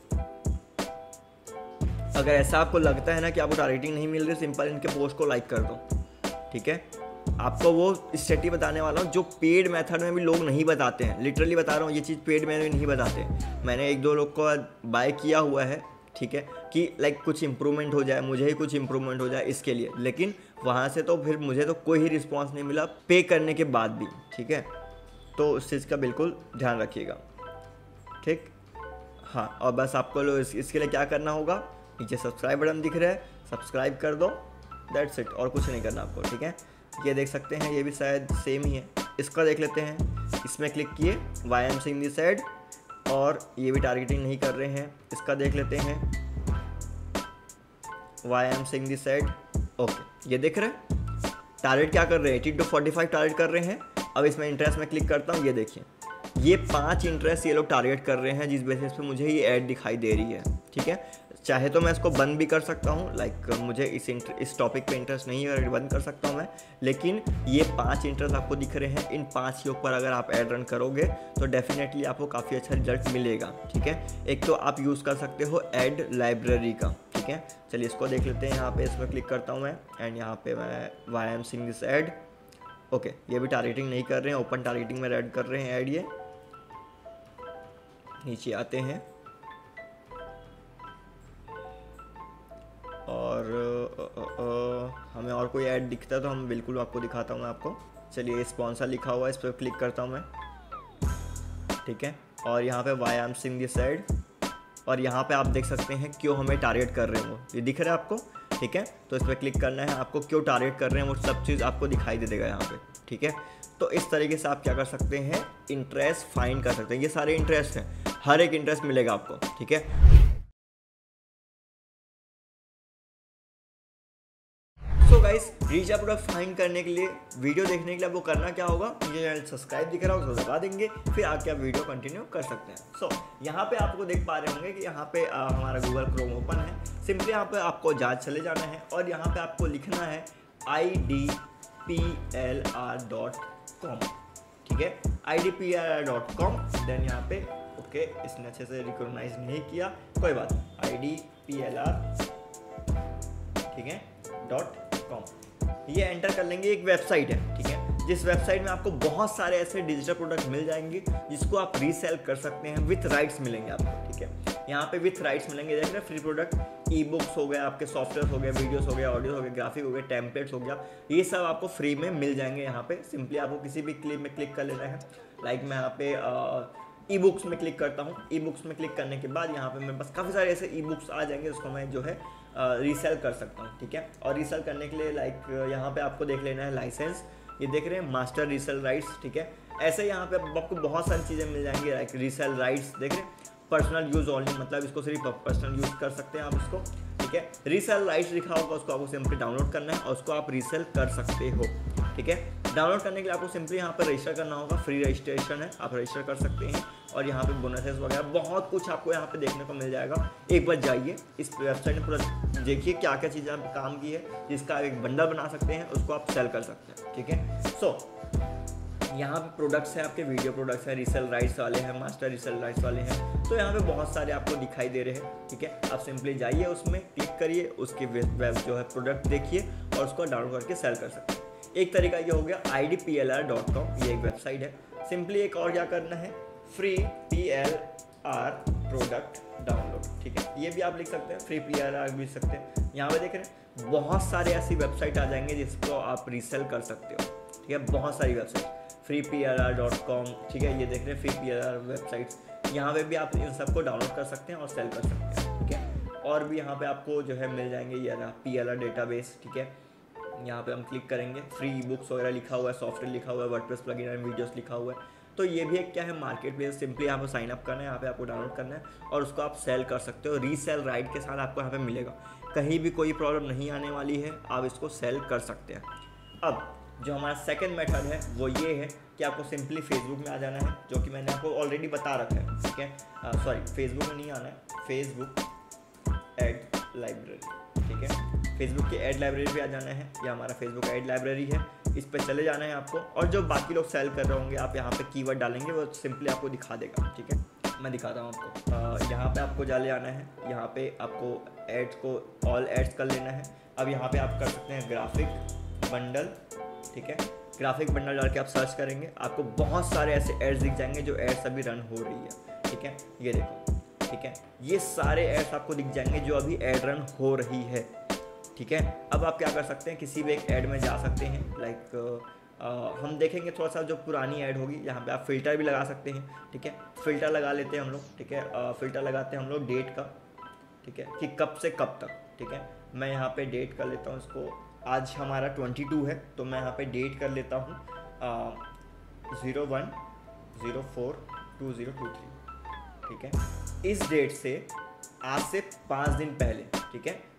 अगर ऐसा आपको लगता है ना कि आपको टारगेटिंग नहीं मिल रही, सिंपल इनके पोस्ट को लाइक कर दो, ठीक है। आपको वो स्ट्रेटजी बताने वाला हूँ जो पेड मेथड में भी लोग नहीं बताते हैं, लिटरली बता रहा हूँ, ये चीज़ पेड में भी नहीं बताते। मैंने एक दो लोग को बाय किया हुआ है, ठीक है, कि लाइक कुछ इंप्रूवमेंट हो जाए, मुझे ही कुछ इंप्रूवमेंट हो जाए इसके लिए, लेकिन वहाँ से तो फिर मुझे तो कोई ही रिस्पॉन्स नहीं मिला पे करने के बाद भी, ठीक है। तो उस चीज़ का बिल्कुल ध्यान रखिएगा, ठीक। हाँ, और बस आपको इस, इसके लिए क्या करना होगा, नीचे सब्सक्राइब बटन दिख रहा है, सब्सक्राइब कर दो, दैट्स इट, और कुछ नहीं करना आपको, ठीक है। ये देख सकते हैं, ये भी शायद सेम ही है, इसका देख लेते हैं। इसमें क्लिक किए, why am seeing this ad, और ये भी टारगेटिंग नहीं कर रहे हैं, इसका देख लेते हैं। Why am seeing this ad. Okay, ये देख रहे हैं टारगेट क्या कर रहे हैं, eighteen to forty five target कर रहे हैं। अब इसमें इंटरेस्ट में क्लिक करता हूँ, ये देखिए ये पांच इंटरेस्ट ये लोग टारगेट कर रहे हैं, जिस बेसिस पे मुझे ये ऐड दिखाई दे रही है। ठीक है, चाहे तो मैं इसको बंद भी कर सकता हूँ, लाइक मुझे इस इस टॉपिक पे इंटरेस्ट नहीं है, बंद कर सकता हूँ मैं। लेकिन ये पांच इंटरेस्ट आपको दिख रहे हैं, इन पांच के ऊपर अगर आप ऐड रन करोगे तो डेफिनेटली आपको काफ़ी अच्छा रिजल्ट मिलेगा। ठीक है, एक तो आप यूज़ कर सकते हो ऐड लाइब्रेरी का। ठीक है, चलिए इसको देख लेते हैं। यहाँ पे इसमें क्लिक करता हूँ मैं, एंड यहाँ पे मैं why am seeing this ad. Okay, ये भी टारगेटिंग नहीं कर रहे हैं, ओपन टारगेटिंग में ऐड कर रहे हैं ऐड। ये नीचे आते हैं और आ, आ, आ, हमें और कोई ऐड दिखता है तो हम बिल्कुल आपको दिखाता हूँ मैं आपको। चलिए स्पॉन्सर लिखा हुआ है, इस पर क्लिक करता हूँ मैं। ठीक है, और यहाँ पे why am seeing this ad, और यहाँ पे आप देख सकते हैं क्यों हमें टारगेट कर रहे हैं वो, ये दिख रहा है आपको। ठीक है, तो इस पर क्लिक करना है, आपको क्यों टारगेट कर रहे हैं वो सब चीज़ आपको दिखाई दे देगा यहाँ पे। ठीक है, तो इस तरीके से आप क्या कर सकते हैं, इंटरेस्ट फाइंड कर सकते हैं। ये सारे इंटरेस्ट हैं, हर एक इंटरेस्ट मिलेगा आपको। ठीक है, सो गाइस रीचा प्रोडक्ट फाइंड करने के लिए, वीडियो देखने के लिए आपको करना क्या होगा, ये चैनल सब्सक्राइब दिख रहा है उसको दबा देंगे, फिर आके आप वीडियो कंटिन्यू कर सकते हैं। सो so, यहाँ पे आपको देख पा रहे होंगे कि यहाँ पे आ, हमारा गूगल क्रोम ओपन है। सिंपली यहाँ पे आपको जांच चले जाना है और यहाँ पे आपको लिखना है I D P L R dot com. ठीक है, I D P L R dot com. Then यहाँ पे ओके, इसने अच्छे से रिकॉग्नाइज नहीं किया, कोई बात नहीं, I D P L R ठीक है डॉट कॉम, ये एंटर कर लेंगे। एक वेबसाइट है, ठीक है, जिस वेबसाइट में आपको बहुत सारे ऐसे डिजिटल प्रोडक्ट मिल जाएंगे जिसको आप रीसेल कर सकते हैं, विथ राइट्स मिलेंगे आपको। ठीक है, यहाँ पे विथ राइट्स मिलेंगे, देख रहे हैं फ्री प्रोडक्ट, ई बुक्स हो गए, आपके सॉफ्टवेयर हो गए, वीडियोस हो गए, ऑडियो हो गए, ग्राफिक हो गए, टेम्पलेट्स हो गया, ये सब आपको फ्री में मिल जाएंगे। यहाँ पे सिंपली आपको किसी भी क्लिप में क्लिक कर लेना है। लाइक मैं यहाँ पे ई बुक्स में क्लिक करता हूँ। ई बुक्स में क्लिक करने के बाद यहाँ पे मैं बस काफ़ी सारे ऐसे ई बुक्स आ जाएंगे जिसको मैं जो है रीसेल कर सकता हूँ। ठीक है, और रीसेल करने के लिए लाइक यहाँ पे आपको देख लेना है लाइसेंस, ये देख रहे हैं मास्टर रीसेल राइट्स। ठीक है, ऐसे यहाँ पे आपको बहुत सारी चीज़ें मिल जाएंगी, लाइक रीसेल राइट्स देख रहे हैं, पर्सनल यूज़ ओनली, मतलब इसको सिर्फ पर्सनल यूज़ कर सकते हैं आप इसको। ठीक है, रीसेल राइट्स लिखा होगा, उसको आपको सिंपली डाउनलोड करना है और उसको आप रीसेल कर सकते हो। ठीक है, डाउनलोड करने के लिए आपको सिंपली यहाँ पर रजिस्टर करना होगा, फ्री रजिस्ट्रेशन है, आप रजिस्टर कर सकते हैं। और यहाँ पे बोनसेस वगैरह बहुत कुछ आपको यहाँ पे देखने को मिल जाएगा। एक बार जाइए इस वेबसाइट में, पूरा देखिए क्या क्या चीज़ें आप काम की है, जिसका एक बंडल बना सकते हैं, उसको आप सेल कर सकते हैं। ठीक है, सो so, यहाँ पे प्रोडक्ट्स हैं आपके, वीडियो प्रोडक्ट्स हैं, रीसेल राइट्स वाले हैं, मास्टर रीसेल राइट्स वाले हैं, तो यहाँ पे बहुत सारे आपको दिखाई दे रहे हैं। ठीक है, आप सिंपली जाइए उसमें क्लिक करिए, उसके वेब जो है प्रोडक्ट देखिए और उसको डाउनलोड करके सेल कर सकते हैं। एक तरीका ये हो गया I D P L R dot com, ये एक वेबसाइट है। सिंपली एक और क्या करना है, free P L R product download. ठीक है, ये भी आप लिख सकते हैं, फ्री पी एल आर भी लिख सकते हैं। यहाँ पे देख रहे हैं बहुत सारे ऐसी वेबसाइट आ जाएंगे जिसको आप रीसेल कर सकते हो। ठीक है, बहुत सारी website, free P L R dot com. ठीक है, ये देख रहे हैं free P L R websites, यहाँ पे भी आप इन सबको डाउनलोड कर सकते हैं और सेल कर सकते हैं। ठीक है, और भी यहाँ पे आपको जो है मिल जाएंगे ये ना पी एल आर डेटाबेस। ठीक है, यहाँ पे हम क्लिक करेंगे, फ्री बुक्स वगैरह लिखा हुआ है, सॉफ्टवेयर लिखा हुआ है, वर्डप्रेस प्लगइन एंड वीडियोस लिखा हुआ है। तो ये भी एक क्या है, मार्केट प्लेस। सिंपली यहाँ पे साइन अप करना है, यहाँ पे आपको डाउनलोड करना है और उसको आप सेल कर सकते हो। रीसेल राइट के साथ आपको यहाँ पे मिलेगा, कहीं भी कोई प्रॉब्लम नहीं आने वाली है, आप इसको सेल कर सकते हैं। अब जो हमारा सेकंड मेथड है वो ये है कि आपको सिंपली फेसबुक में आ जाना है, जो कि मैंने आपको ऑलरेडी बता रखा है। ठीक है, सॉरी फेसबुक में नहीं आना है, फेसबुक एड लाइब्रेरी। ठीक है, फेसबुक की एड लाइब्रेरी पे आ जाना है, ये हमारा फेसबुक एड लाइब्रेरी है, इस पर चले जाना है आपको। और जो बाकी लोग सेल कर रहे होंगे, आप यहाँ पे कीवर्ड डालेंगे, वो सिंपली आपको दिखा देगा। ठीक है, मैं दिखाता हूँ आपको। यहाँ पे आपको जा ले जाना है, यहाँ पे आपको एड्स को ऑल एड्स कर लेना है। अब यहाँ पे आप कर सकते हैं ग्राफिक बंडल। ठीक है, ग्राफिक बंडल डाल के आप सर्च करेंगे, आपको बहुत सारे ऐसे एड्स दिख जाएंगे जो एड्स अभी रन हो रही है। ठीक है, ये देखो। ठीक है, ये सारे एड्स आपको दिख जाएंगे जो अभी एड रन हो रही है। ठीक है, अब आप क्या कर सकते हैं, किसी भी एक ऐड में जा सकते हैं। लाइक हम देखेंगे थोड़ा सा जो पुरानी ऐड होगी, यहाँ पे आप फिल्टर भी लगा सकते हैं। ठीक है, फिल्टर लगा लेते हैं हम लोग। ठीक है, फिल्टर लगाते हैं हम लोग डेट का। ठीक है, कि कब से कब तक। ठीक है, मैं यहाँ पे डेट कर लेता हूँ इसको, आज हमारा ट्वेंटी टू है, तो मैं यहाँ पे डेट कर लेता हूँ zero one zero four two zero two three. ठीक है, इस डेट से आज से पाँच दिन पहले, ठीक है,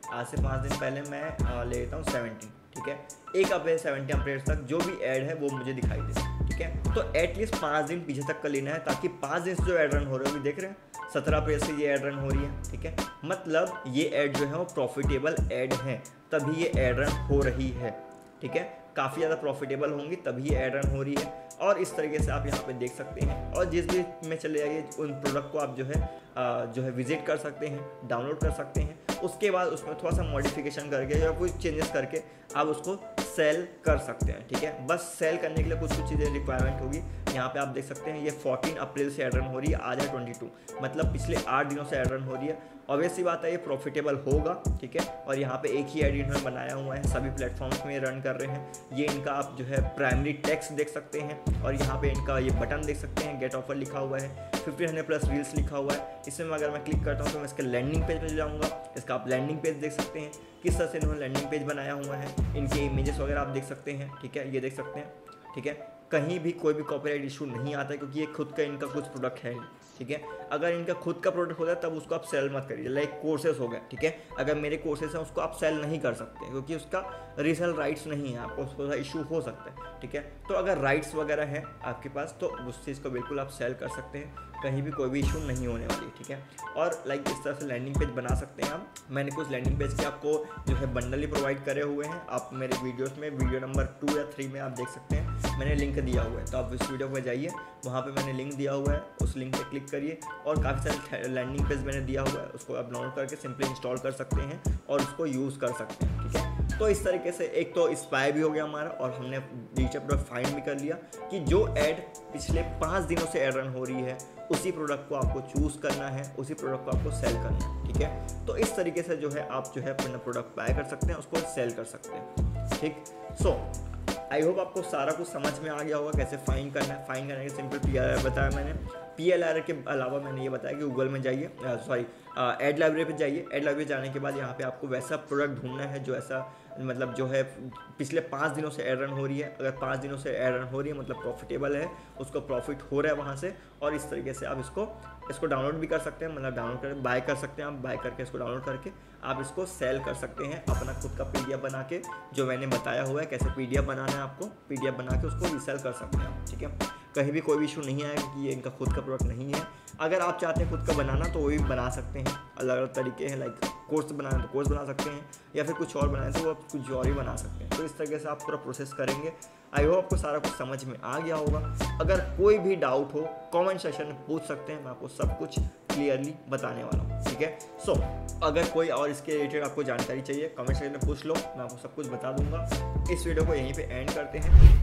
आज से पाँच दिन पहले मैं आ, ले लेता हूँ सेवेंटीन, ठीक है, एक अप्रैल सेवेंटीन अप्रैल तक जो भी ऐड है वो मुझे दिखाई दे, ठीक है। तो एटलीस्ट पाँच दिन पीछे तक का लेना है, ताकि पाँच दिन से जो ऐड रन हो रहे हो, अभी देख रहे हैं सत्रह अप्रैल से ये ऐड रन हो रही है, ठीक है, मतलब ये ऐड जो है वो प्रॉफिटेबल ऐड है, तभी ये ऐड रन हो रही है, ठीक है, काफ़ी ज़्यादा प्रॉफिटेबल होंगी तभी ये ऐड रन हो रही है। और इस तरीके से आप यहाँ पे देख सकते हैं, और जिस भी में चले जाइए उन प्रोडक्ट को आप जो है आ, जो है विजिट कर सकते हैं, डाउनलोड कर सकते हैं, उसके बाद उसमें थोड़ा सा मॉडिफिकेशन करके या कोई चेंजेस करके आप उसको सेल कर सकते हैं, ठीक है। बस सेल करने के लिए कुछ कुछ चीज़ें रिक्वायरमेंट होगी। यहाँ पे आप देख सकते हैं ये चौदह अप्रैल से ऐड रन हो रही है, आज है बाईस, मतलब पिछले आठ दिनों से ऐड रन हो रही है। ऑब्वियसली बात है ये प्रॉफिटेबल होगा, ठीक है। और यहाँ पे एक ही ऐड इन्होंने बनाया हुआ है, सभी प्लेटफॉर्म्स में रन कर रहे हैं। ये इनका आप जो है प्राइमरी टेक्स्ट देख सकते हैं, और यहाँ पे इनका ये बटन देख सकते हैं, गेट ऑफर लिखा हुआ है, फिफ्टीन हंड्रेड प्लस रील्स लिखा हुआ है। इसमें अगर मैं क्लिक करता हूँ तो मैं इसके लैंडिंग पेज पर जाऊँगा। इसका आप लैंडिंग पेज देख सकते हैं, किस तरह से इन्होंने लैंडिंग पेज बनाया हुआ है, इनके इमेजेस वगैरह आप देख सकते हैं, ठीक है, ये देख सकते हैं, ठीक है। कहीं भी कोई भी कॉपीराइट इशू नहीं आता है, क्योंकि ये खुद का इनका कुछ प्रोडक्ट है, ठीक है। अगर इनका खुद का प्रोडक्ट होता है तब उसको आप सेल मत करिए, लाइक कोर्सेस हो गए, ठीक है। अगर मेरे कोर्सेस हैं उसको आप सेल नहीं कर सकते, क्योंकि उसका रीसेल राइट्स नहीं है, आपको उसको इशू हो सकता है, ठीक है। तो अगर राइट्स वगैरह है आपके पास तो उस चीज़ को बिल्कुल आप सेल कर सकते हैं, कहीं भी कोई भी इशू नहीं होने वाली, ठीक है। और लाइक इस तरह से लैंडिंग पेज बना सकते हैं आप। मैंने कुछ लैंडिंग पेज के आपको जो है बंडल ही प्रोवाइड करे हुए हैं, आप मेरे वीडियोस में वीडियो नंबर टू या थ्री में आप देख सकते हैं, मैंने लिंक दिया हुआ है। तो आप इस वीडियो पर जाइए, वहाँ पे मैंने लिंक दिया हुआ है, उस लिंक पे क्लिक करिए, और काफ़ी सारे लैंडिंग पेज मैंने दिया हुआ है, उसको आप डाउनलोड करके सिंपली इंस्टॉल कर सकते हैं और उसको यूज़ कर सकते हैं, ठीक है। तो इस तरीके से एक तो इंस्पायर भी हो गया हमारा, और हमने डिजिटल प्रोडक्ट फाइंड भी कर लिया कि जो ऐड पिछले पाँच दिनों से ऐड रन हो रही है उसी प्रोडक्ट को आपको चूज़ करना है, उसी प्रोडक्ट को आपको सेल करना है, ठीक है। तो इस तरीके से जो है आप जो है अपना प्रोडक्ट बाय कर सकते हैं, उसको सेल कर सकते हैं, ठीक। सो आई होप आपको सारा कुछ समझ में आ गया होगा कैसे फाइंड करना है। फाइंड करने के सिंपल पी एल आर बताया मैंने। पी एल आर के अलावा मैंने ये बताया कि गूगल में जाइए, सॉरी एड लाइब्रेरी पे जाइए। एड लाइब्रेरी जाने के बाद यहाँ पे आपको वैसा प्रोडक्ट ढूंढना है जो ऐसा मतलब जो है पिछले पाँच दिनों से एड रन हो रही है। अगर पाँच दिनों से एड रन हो रही है मतलब प्रॉफिटेबल है, उसको प्रॉफिट हो रहा है वहाँ से, और इस तरीके से आप इसको इसको डाउनलोड भी कर सकते हैं, मतलब डाउनलोड कर बाय कर सकते हैं। आप बाय करके इसको डाउनलोड करके आप इसको सेल कर सकते हैं, अपना खुद का पीडीएफ बना के, जो मैंने बताया हुआ है कैसे पीडीएफ बनाना है आपको, पीडीएफ बना के उसको रीसेल कर सकते हैं, ठीक है। कहीं भी कोई भी इशू नहीं आएगा क्योंकि ये इनका खुद का प्रोडक्ट नहीं है। अगर आप चाहते हैं खुद का बनाना तो वो भी बना सकते हैं, अलग अलग तरीके हैं, लाइक कोर्स बनाना तो कोर्स बना सकते हैं, या फिर कुछ और बनाए तो वो आप कुछ और ही बना सकते हैं। तो इस तरीके से आप पूरा प्रोसेस करेंगे। आई होप आपको सारा कुछ समझ में आ गया होगा। अगर कोई भी डाउट हो कमेंट सेक्शन में पूछ सकते हैं, मैं आपको सब कुछ क्लियरली बताने वाला हूँ, ठीक है। सो so, अगर कोई और इसके रिलेटेड आपको जानकारी चाहिए कमेंट सेक्शन में पूछ लो, मैं आपको सब कुछ बता दूंगा। इस वीडियो को यहीं पे एंड करते हैं।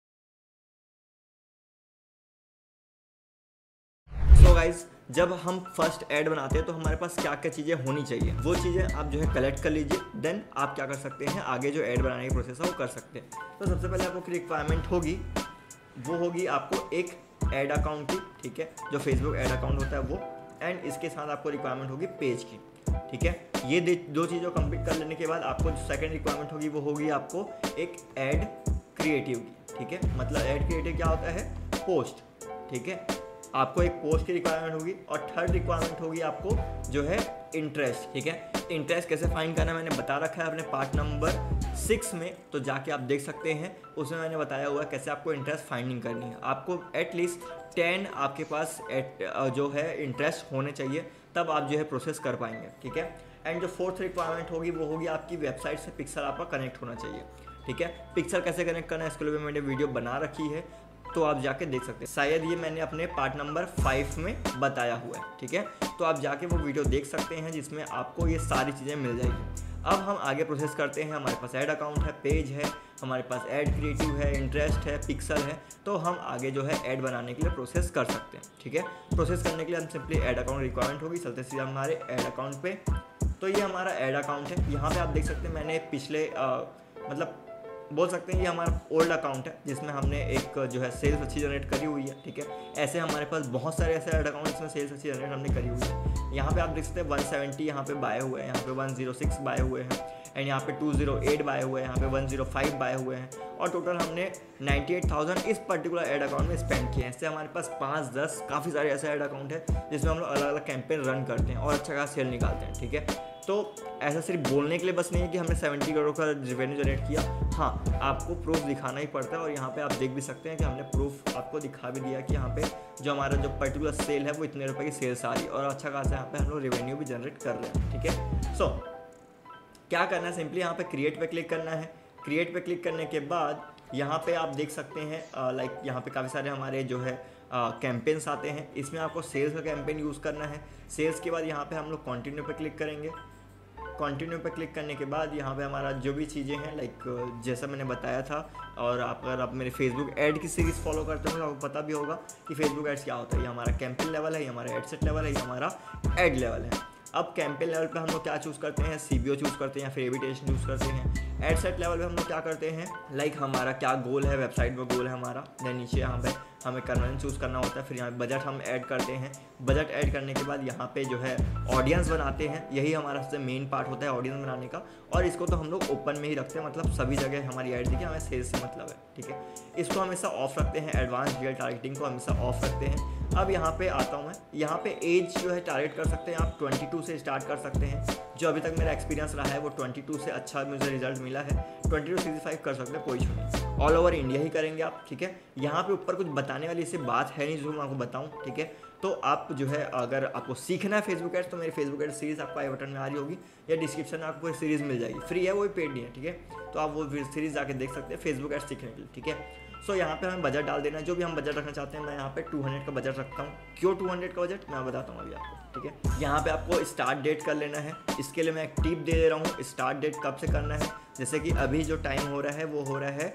सो so गाइज, जब हम फर्स्ट ऐड बनाते हैं तो हमारे पास क्या क्या चीज़ें होनी चाहिए, वो चीज़ें आप जो है कलेक्ट कर लीजिए। देन आप क्या कर सकते हैं, आगे जो ऐड बनाने की प्रोसेस है वो कर सकते हैं। तो सबसे पहले आपको रिक्वायरमेंट होगी, वो होगी आपको एक ऐड अकाउंट की, ठीक है, जो फेसबुक ऐड अकाउंट होता है वो, एंड इसके साथ आपको रिक्वायरमेंट होगी पेज की, ठीक है। ये दो चीज़ों कंप्लीट कर लेने के बाद आपको जो सेकेंड रिक्वायरमेंट होगी वो होगी आपको एक ऐड क्रिएटिव की, ठीक है। मतलब ऐड क्रिएटिव क्या होता है, पोस्ट, ठीक है। आपको एक पोस्ट की रिक्वायरमेंट होगी, और थर्ड रिक्वायरमेंट होगी आपको जो है इंटरेस्ट, ठीक है। इंटरेस्ट कैसे फाइंड करना है मैंने बता रखा है अपने पार्ट नंबर सिक्स में, तो जाके आप देख सकते हैं, उसमें मैंने बताया हुआ है कैसे आपको इंटरेस्ट फाइंडिंग करनी है। आपको एटलीस्ट टेन आपके पास एट जो है इंटरेस्ट होने चाहिए, तब आप जो है प्रोसेस कर पाएंगे, ठीक है। एंड जो फोर्थ रिक्वायरमेंट होगी वो होगी आपकी वेबसाइट से पिक्सल आपका कनेक्ट होना चाहिए, ठीक है। पिक्सल कैसे कनेक्ट करना है इसके लिए मैंने वीडियो बना रखी है, तो आप जाके देख सकते हैं। शायद ये मैंने अपने पार्ट नंबर फाइव में बताया हुआ है, ठीक है। तो आप जाके वो वीडियो देख सकते हैं जिसमें आपको ये सारी चीज़ें मिल जाएगी। अब हम आगे प्रोसेस करते हैं। हमारे पास ऐड अकाउंट है, पेज है, हमारे पास ऐड क्रिएटिव है, इंटरेस्ट है, पिक्सल है, तो हम आगे जो है ऐड बनाने के लिए प्रोसेस कर सकते हैं, ठीक है। प्रोसेस करने के लिए हम सिंपली ऐड अकाउंट रिक्वायरमेंट होगी। चलते सीधे हमारे ऐड अकाउंट पे। तो ये हमारा ऐड अकाउंट है। यहाँ पे आप देख सकते हैं मैंने पिछले आ, मतलब बोल सकते हैं ये हमारा ओल्ड अकाउंट है जिसमें हमने एक जो है सेल्स अच्छी जनरेट करी हुई है, ठीक है। ऐसे हमारे पास बहुत सारे ऐसे ऐड अकाउंट जिसमें सेल्स अच्छी जनरेट हमने करी हुई है। यहाँ पे आप देख सकते हैं वन सेवेंटी यहाँ पे बाय हुए हैं, यहाँ पे वन जीरो सिक्स बाय हुए हैं, एंड यहाँ पे टू ज़ीरो एट बाय हुए हैं, यहाँ पे वन ज़ीरो फाइव बाय हुए हैं और टोटल हमने अट्ठानवे हज़ार इस पर्टिकुलर ऐड अकाउंट में स्पेंड किए हैं। इससे हमारे पास पाँच दस काफ़ी सारे ऐसे ऐड अकाउंट है जिसमें हम लोग अलग अलग कैंपेन रन करते हैं और अच्छा खासा सेल निकालते हैं। ठीक है, तो ऐसा सिर्फ बोलने के लिए बस नहीं है कि हमने सत्तर करोड़ का रेवेन्यू जनरेट किया, हाँ आपको प्रूफ दिखाना ही पड़ता है और यहाँ पे आप देख भी सकते हैं कि हमने प्रूफ आपको दिखा भी दिया कि यहाँ पे जो हमारा जो पर्टिकुलर सेल है वो इतने रुपए की सेल्स आ रही है और अच्छा खासा यहाँ पे हम लोग रेवेन्यू भी जनरेट कर रहे हैं। ठीक है, सो क्या करना है, सिंपली यहाँ पे क्रिएट पे क्लिक करना है। क्रिएट पे क्लिक करने के बाद यहाँ पे आप देख सकते हैं लाइक यहाँ पे काफ़ी सारे हमारे जो है कैंपेन्स आते हैं। इसमें आपको सेल्स का कैंपेन यूज़ करना है। सेल्स के बाद यहाँ पे हम लोग कंटिन्यू पे क्लिक करेंगे। कंटिन्यू पे क्लिक करने के बाद यहाँ पे हमारा जो भी चीज़ें हैं लाइक जैसा मैंने बताया था, और आप अगर आप मेरे फेसबुक ऐड की सीरीज़ फॉलो करते हो तो आपको पता भी होगा कि फेसबुक एड्स क्या होता है। ये हमारा कैंपेन लेवल है, ये हमारा एडसेट लेवल है, ये हमारा एड लेवल है। अब कैंपेन लेवल पे हम लोग क्या चूज़ करते हैं, सीबीओ चूज़ करते हैं या फिर एविटेशन चूज़ करते हैं। एड सेट लेवल पे हम लोग क्या करते हैं, लाइक हमारा क्या गोल है, वेबसाइट में गोल है हमारा, देन नीचे यहाँ पे हमें कन्वर्जन चूज़ करना होता है। फिर यहाँ बजट हम ऐड करते हैं। बजट ऐड करने के बाद यहाँ पे जो है ऑडियंस बनाते हैं, यही हमारा सबसे मेन पार्ट होता है ऑडियंस बनाने का, और इसको तो हम लोग ओपन में ही रखते हैं, मतलब सभी जगह हमारी ऐड देखिए हमें सेल्स से मतलब है। ठीक है, इसको हमेशा ऑफ रखते हैं, एडवांस रियल टारगेटिंग को हमेशा ऑफ रखते हैं। अब यहाँ पे आता हूँ मैं, यहाँ पे एज जो है टारगेट कर सकते हैं आप बाईस से स्टार्ट कर सकते हैं। जो अभी तक मेरा एक्सपीरियंस रहा है वो बाईस से अच्छा मुझे रिजल्ट मिला है। बाईस टू पैंसठ कर सकते हैं, कोई इशू नहीं, ऑल ओवर इंडिया ही करेंगे आप। ठीक है, यहाँ पे ऊपर कुछ बताने वाली ऐसी बात है नहीं जो मैं आपको बताऊँ। ठीक है, तो आप जो है अगर आपको सीखना है फेसबुक एड्स तो मेरी फेसबुक एड सीरीज़ आपको आई बटन में आ रही होगी या डिस्क्रिप्शन में आपको सीरीज़ मिल जाएगी, फ्री है, वो भी पेड नहीं है। ठीक है, तो आप वो सीरीज़ जाके देख सकते हैं फेसबुक एड्स सीखने के लिए। ठीक है, सो so, यहाँ पे हमें बजट डाल देना है, जो भी हम बजट रखना चाहते हैं। मैं यहाँ पे दो सौ का बजट रखता हूँ। क्यों दो सौ का बजट मैं बताता हूँ अभी आपको। ठीक है, यहाँ पे आपको स्टार्ट डेट कर लेना है। इसके लिए मैं एक टिप दे दे रहा हूँ, स्टार्ट डेट कब से करना है। जैसे कि अभी जो टाइम हो रहा है वो हो रहा है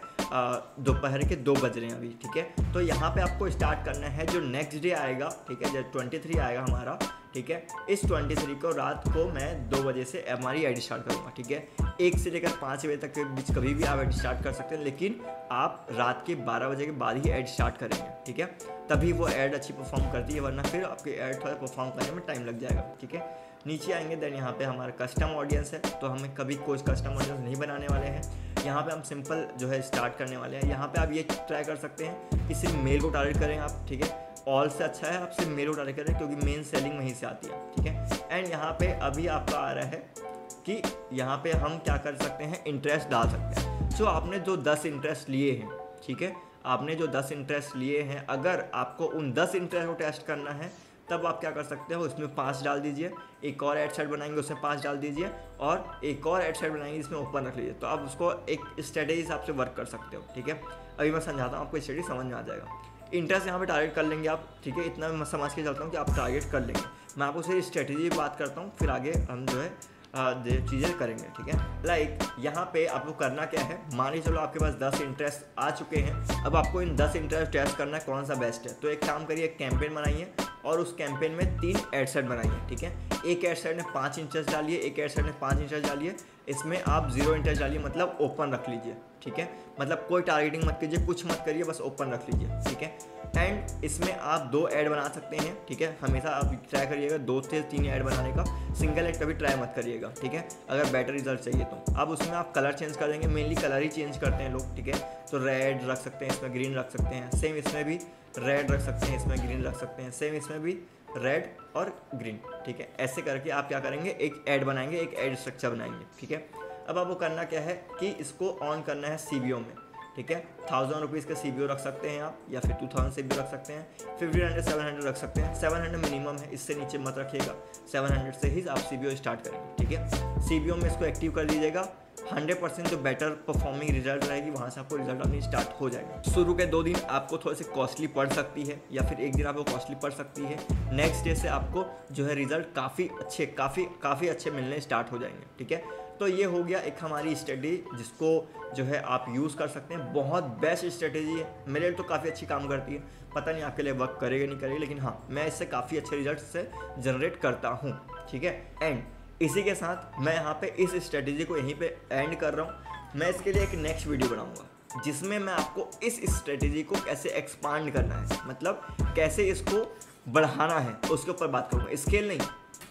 दोपहर के दो बज रहे हैं अभी। ठीक है, तो यहाँ पे आपको स्टार्ट करना है जो नेक्स्ट डे आएगा। ठीक है, जब तेईस आएगा हमारा, ठीक है, इस तेईस को रात को मैं दो बजे से हमारी ऐड स्टार्ट करूँगा। ठीक है, एक से लेकर पाँच बजे तक के बीच कभी भी आप ऐड स्टार्ट कर सकते हैं, लेकिन आप रात के बारह बजे के बाद ही ऐड स्टार्ट करेंगे। ठीक है, तभी वो ऐड अच्छी परफॉर्म करती है, वरना फिर आपकी ऐड थोड़ा परफॉर्म करने में टाइम लग जाएगा। ठीक है, नीचे आएंगे, देन यहाँ पे हमारा कस्टम ऑडियंस है, तो हमें कभी कोई कस्टम ऑडियंस नहीं बनाने वाले हैं। यहाँ पे हम सिंपल जो है स्टार्ट करने वाले हैं। यहाँ पे आप ये ट्राई कर सकते हैं कि सिर्फ मेल को टारगेट करें आप। ठीक है, ऑल से अच्छा है आप सिर्फ मेल को टारगेट करें क्योंकि मेन सेलिंग वहीं से आती है। ठीक है, एंड यहाँ पे अभी आपका आ रहा है कि यहाँ पे हम क्या कर सकते हैं, इंटरेस्ट डाल सकते हैं। सो आपने जो दस इंटरेस्ट लिए हैं, ठीक है, आपने जो दस इंटरेस्ट लिए हैं, अगर आपको उन दस इंटरेस्ट को टेस्ट करना है तब आप क्या कर सकते हो, उसमें पाँच डाल दीजिए। एक और एड सेट बनाएंगे उसमें पाँच डाल दीजिए, और एक और एड सेट बनाएंगे इसमें ओपन रख लीजिए। तो आप उसको एक स्ट्रेटेजी हिसाब से वर्क कर सकते हो। ठीक है, अभी मैं समझाता हूँ, आपको स्ट्रेटेजी समझ में आ जाएगा। इंटरेस्ट यहाँ पे टारगेट कर लेंगे आप। ठीक है, इतना मैं समझ के चलता हूँ कि आप टारगेट कर लेंगे। मैं आपको सिर्फ स्ट्रेटेजी की बात करता हूँ, फिर आगे हम जो है चीज़ें करेंगे। ठीक है, लाइक यहाँ पे आपको करना क्या है, मान लीजिए चलो आपके पास दस इंटरेस्ट आ चुके हैं। अब आपको इन दस इंटरेस्ट टेस्ट करना है कौन सा बेस्ट है। तो एक काम करिए, एक कैंपेन बनाइए और उस कैंपेन में तीन एड सेट बनाइए। ठीक है, एक एड सेट में पाँच इंटरेस्ट डालिए, एक एड सेट में पाँच इंटरेस्ट डालिए, इसमें आप जीरो इंटरेस्ट डालिए, मतलब ओपन रख लीजिए। ठीक है, मतलब कोई टारगेटिंग मत कीजिए, कुछ मत करिए, बस ओपन रख लीजिए। ठीक है, एंड इसमें आप दो ऐड बना सकते हैं। ठीक है, हमेशा आप ट्राई करिएगा दो से तीन ऐड बनाने का, सिंगल ऐड कभी ट्राई मत करिएगा। ठीक है, अगर बेटर रिजल्ट चाहिए तो। अब उसमें आप कलर चेंज कर देंगे, मेनली कलर ही चेंज करते हैं लोग। ठीक है, तो रेड रख सकते हैं, इसमें ग्रीन रख सकते हैं, सेम इसमें भी रेड रख सकते हैं, इसमें ग्रीन रख सकते हैं, सेम इसमें भी रेड और ग्रीन। ठीक है, ऐसे करके आप क्या करेंगे, एक ऐड बनाएंगे, एक ऐड स्ट्रक्चर बनाएंगे। ठीक है, अब आपको करना क्या है कि इसको ऑन करना है सीबीओ में। ठीक है, थाउजेंड रुपीज़ का सीबीओ रख सकते हैं आप, या फिर टू थाउजेंड सीबीओ रख सकते हैं, फिफ्टीन हंड्रेड सेवन हंड्रेड रख सकते हैं। सेवन हंड्रेड मिनिमम है, इससे नीचे मत रखिएगा, सेवन हंड्रेड से ही आप सीबीओ स्टार्ट करेंगे। ठीक है, सीबीओ में इसको एक्टिव कर लीजिएगा। हंड्रेड परसेंट जो बेटर परफॉर्मिंग रिजल्ट रहेगी वहाँ से आपको रिजल्ट अपनी स्टार्ट हो जाएगा। शुरू के दो दिन आपको थोड़ी सी कॉस्टली पड़ सकती है, या फिर एक दिन आपको कॉस्टली पड़ सकती है। नेक्स्ट डे से आपको जो है रिजल्ट काफ़ी अच्छे काफ़ी काफ़ी अच्छे मिलने स्टार्ट हो जाएंगे। ठीक है, तो ये हो गया एक हमारी स्ट्रेटेजी, जिसको जो है आप यूज़ कर सकते हैं। बहुत बेस्ट स्ट्रेटेजी है, मेरे लिए तो काफ़ी अच्छी काम करती है। पता नहीं आपके लिए वर्क करेगा नहीं करेगा, लेकिन हाँ मैं इससे काफ़ी अच्छे रिजल्ट से जनरेट करता हूँ। ठीक है, एंड इसी के साथ मैं यहाँ पे इस स्ट्रेटेजी को यहीं पे एंड कर रहा हूँ। मैं इसके लिए एक नेक्स्ट वीडियो बनाऊँगा जिसमें मैं आपको इस स्ट्रेटेजी को कैसे एक्सपांड करना है, मतलब कैसे इसको बढ़ाना है, उसके ऊपर बात करूँगा। स्केल नहीं,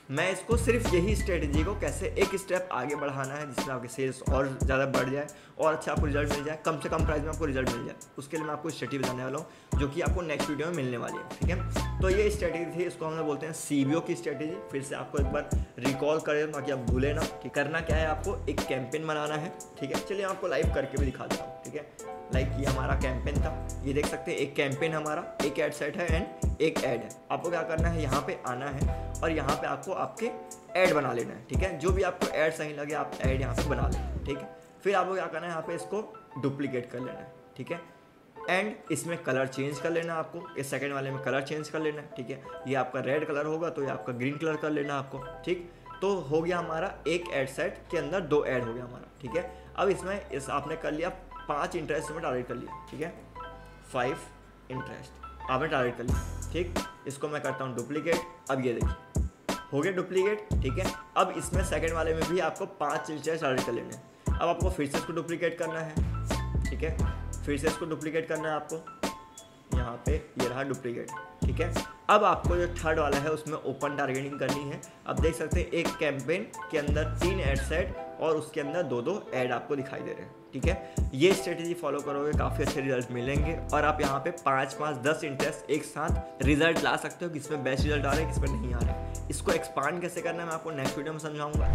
मैं इसको सिर्फ यही स्ट्रेटजी को कैसे एक स्टेप आगे बढ़ाना है जिसमें आपके सेल्स और ज़्यादा बढ़ जाए और अच्छा आपको रिजल्ट मिल जाए, कम से कम प्राइस में आपको रिजल्ट मिल जाए, उसके लिए मैं आपको स्ट्रेटजी बताने वाला हूँ जो कि आपको नेक्स्ट वीडियो में मिलने वाली है। ठीक है, तो ये स्ट्रेटजी थी, इसको हम लोग बोलते हैं सीबीओ की स्ट्रेटजी। फिर से आपको एक बार रिकॉल करें ताकि आप भूलें ना कि करना क्या है। आपको एक कैंपेन बनाना है। ठीक है, चलिए आपको लाइव करके भी दिखा देता हूँ। ठीक है, लाइक ये हमारा कैंपेन था, ये देख सकते हैं एक कैंपेन हमारा, एक एड सेट है एंड एक ऐड है। आपको क्या करना है, यहाँ पे आना है और यहाँ पे आपको आपके ऐड बना लेना है। ठीक है, जो भी आपको ऐड सही लगे आप ऐड यहाँ पे बना लेना। ठीक है, फिर आपको क्या करना है, यहाँ पे इसको डुप्लीकेट कर लेना है। ठीक है, एंड इसमें कलर चेंज कर लेना आपको, इस सेकंड वाले में कलर चेंज कर लेना है। ठीक है, ये आपका रेड कलर होगा तो ये आपका ग्रीन कलर कर लेना आपको। ठीक, तो हो गया हमारा एक ऐड सेट के अंदर दो ऐड हो गया हमारा। ठीक है, अब इसमें इस आपने कर लिया पांच इंटरेस्ट में टारगेट कर लिया। ठीक है, फाइव इंटरेस्ट आपने टारगेट कर लिया। ठीक, इसको मैं करता हूँ डुप्लीकेट। अब ये देखिए हो गया डुप्लीकेट। ठीक है, अब इसमें सेकंड वाले में भी आपको पांच इंटरेस्ट टारगेट कर लेने हैं। अब आपको फिर से इसको डुप्लीकेट करना है। ठीक है, फिर से इसको डुप्लीकेट करना है आपको, यहाँ पे ये रहा डुप्लीकेट। ठीक है, अब आपको जो थर्ड वाला है उसमें ओपन टारगेटिंग करनी है। अब देख सकते हैं एक कैंपेन के अंदर तीन एड सेट और उसके अंदर दो दो ऐड आपको दिखाई दे रहे हैं। ठीक है, ये स्ट्रेटेजी फॉलो करोगे काफ़ी अच्छे रिजल्ट मिलेंगे और आप यहाँ पे पाँच पाँच दस इंटरेस्ट एक साथ रिजल्ट ला सकते हो, किसमें बेस्ट रिजल्ट आ रहे हैं किसमें नहीं आ रहे हैं। इसको एक्सपांड कैसे करना है मैं आपको नेक्स्ट वीडियो में समझाऊंगा।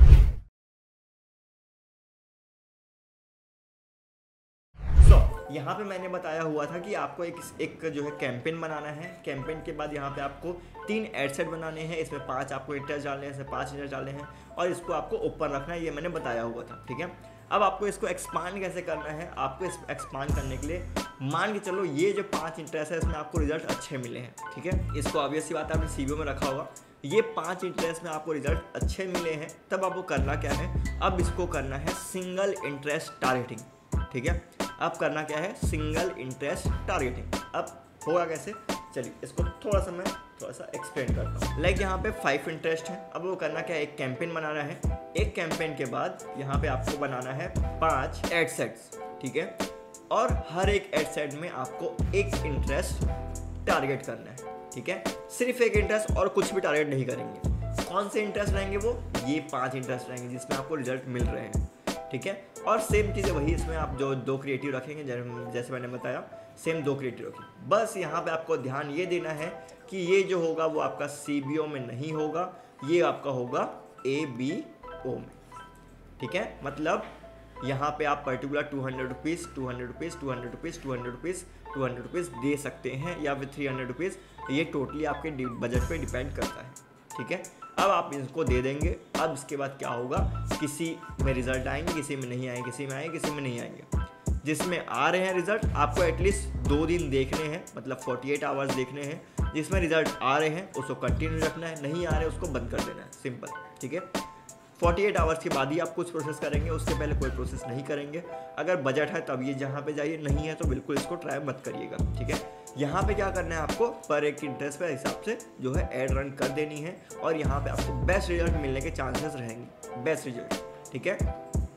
यहाँ पे मैंने बताया हुआ था कि आपको एक एक जो है कैंपेन बनाना है। कैंपेन के बाद यहाँ पे आपको तीन एड सेट बनाने हैं, इसमें पांच आपको इंटरेस्ट डालने हैं, इसमें पांच इंटरेस्ट डालने हैं और इसको आपको ऊपर रखना है, ये मैंने बताया हुआ था। ठीक है, अब आपको इसको एक्सपांड कैसे करना है, आपको इस एक्सपांड करने के लिए मान के चलो ये जो पाँच इंटरेस्ट है इसमें आपको रिजल्ट अच्छे मिले हैं। ठीक है, इसको ऑब्वियस सी बात है आपने सीबीओ में रखा होगा, ये पांच इंटरेस्ट में आपको रिजल्ट अच्छे मिले हैं, तब आपको करना क्या है, अब इसको करना है सिंगल इंटरेस्ट टारगेटिंग। ठीक है, अब करना क्या है, सिंगल इंटरेस्ट टारगेटिंग। अब होगा कैसे, चलिए इसको थोड़ा सा मैं थोड़ा सा एक्सप्लेन करता हूँ। लाइक यहाँ पे फाइव इंटरेस्ट है, अब वो करना क्या है, एक कैंपेन बनाना है। एक कैंपेन के बाद यहाँ पे आपको बनाना है पांच एड सेट्स। ठीक है, और हर एक एड सेट में आपको एक इंटरेस्ट टारगेट करना है। ठीक है, सिर्फ एक इंटरेस्ट और कुछ भी टारगेट नहीं करेंगे। कौन से इंटरेस्ट रहेंगे, वो ये पांच इंटरेस्ट रहेंगे जिसमें आपको रिजल्ट मिल रहे हैं। ठीक है, और सेम चीज़ें वही, इसमें आप जो दो क्रिएटिव रखेंगे जैसे मैंने बताया, सेम दो क्रिएटिव रखेंगे। बस यहाँ पे आपको ध्यान ये देना है कि ये जो होगा वो आपका सीबीओ में नहीं होगा, ये आपका होगा ए बी ओ में। ठीक है, मतलब यहाँ पे आप particular two hundred rupees two hundred rupees two hundred rupees two hundred rupees two hundred rupees दे सकते हैं या फिर थ्री हंड्रेड रुपीज़, ये टोटली आपके बजट पे डिपेंड करता है। ठीक है, अब आप इसको दे देंगे। अब इसके बाद क्या होगा, किसी में रिजल्ट आएंगे, किसी में नहीं आएंगे, किसी में आएंगे, किसी में नहीं आएंगे। जिसमें आ रहे हैं रिजल्ट आपको एटलीस्ट दो दिन देखने हैं, मतलब अड़तालीस आवर्स देखने हैं। जिसमें रिजल्ट आ रहे हैं उसको कंटिन्यू रखना है, नहीं आ रहे उसको बंद कर देना है, सिंपल। ठीक है, अड़तालीस आवर्स के बाद ही आप कुछ प्रोसेस करेंगे, उसके पहले कोई प्रोसेस नहीं करेंगे। अगर बजट है तब ये जहाँ पे जाइए, नहीं है तो बिल्कुल इसको ट्राई मत करिएगा। ठीक है, यहाँ पे क्या करना है, आपको पर एक इंटरेस्ट पे हिसाब से जो है ऐड रन कर देनी है और यहाँ पे आपको बेस्ट रिजल्ट मिलने के चांसेस रहेंगे, बेस्ट रिजल्ट। ठीक है,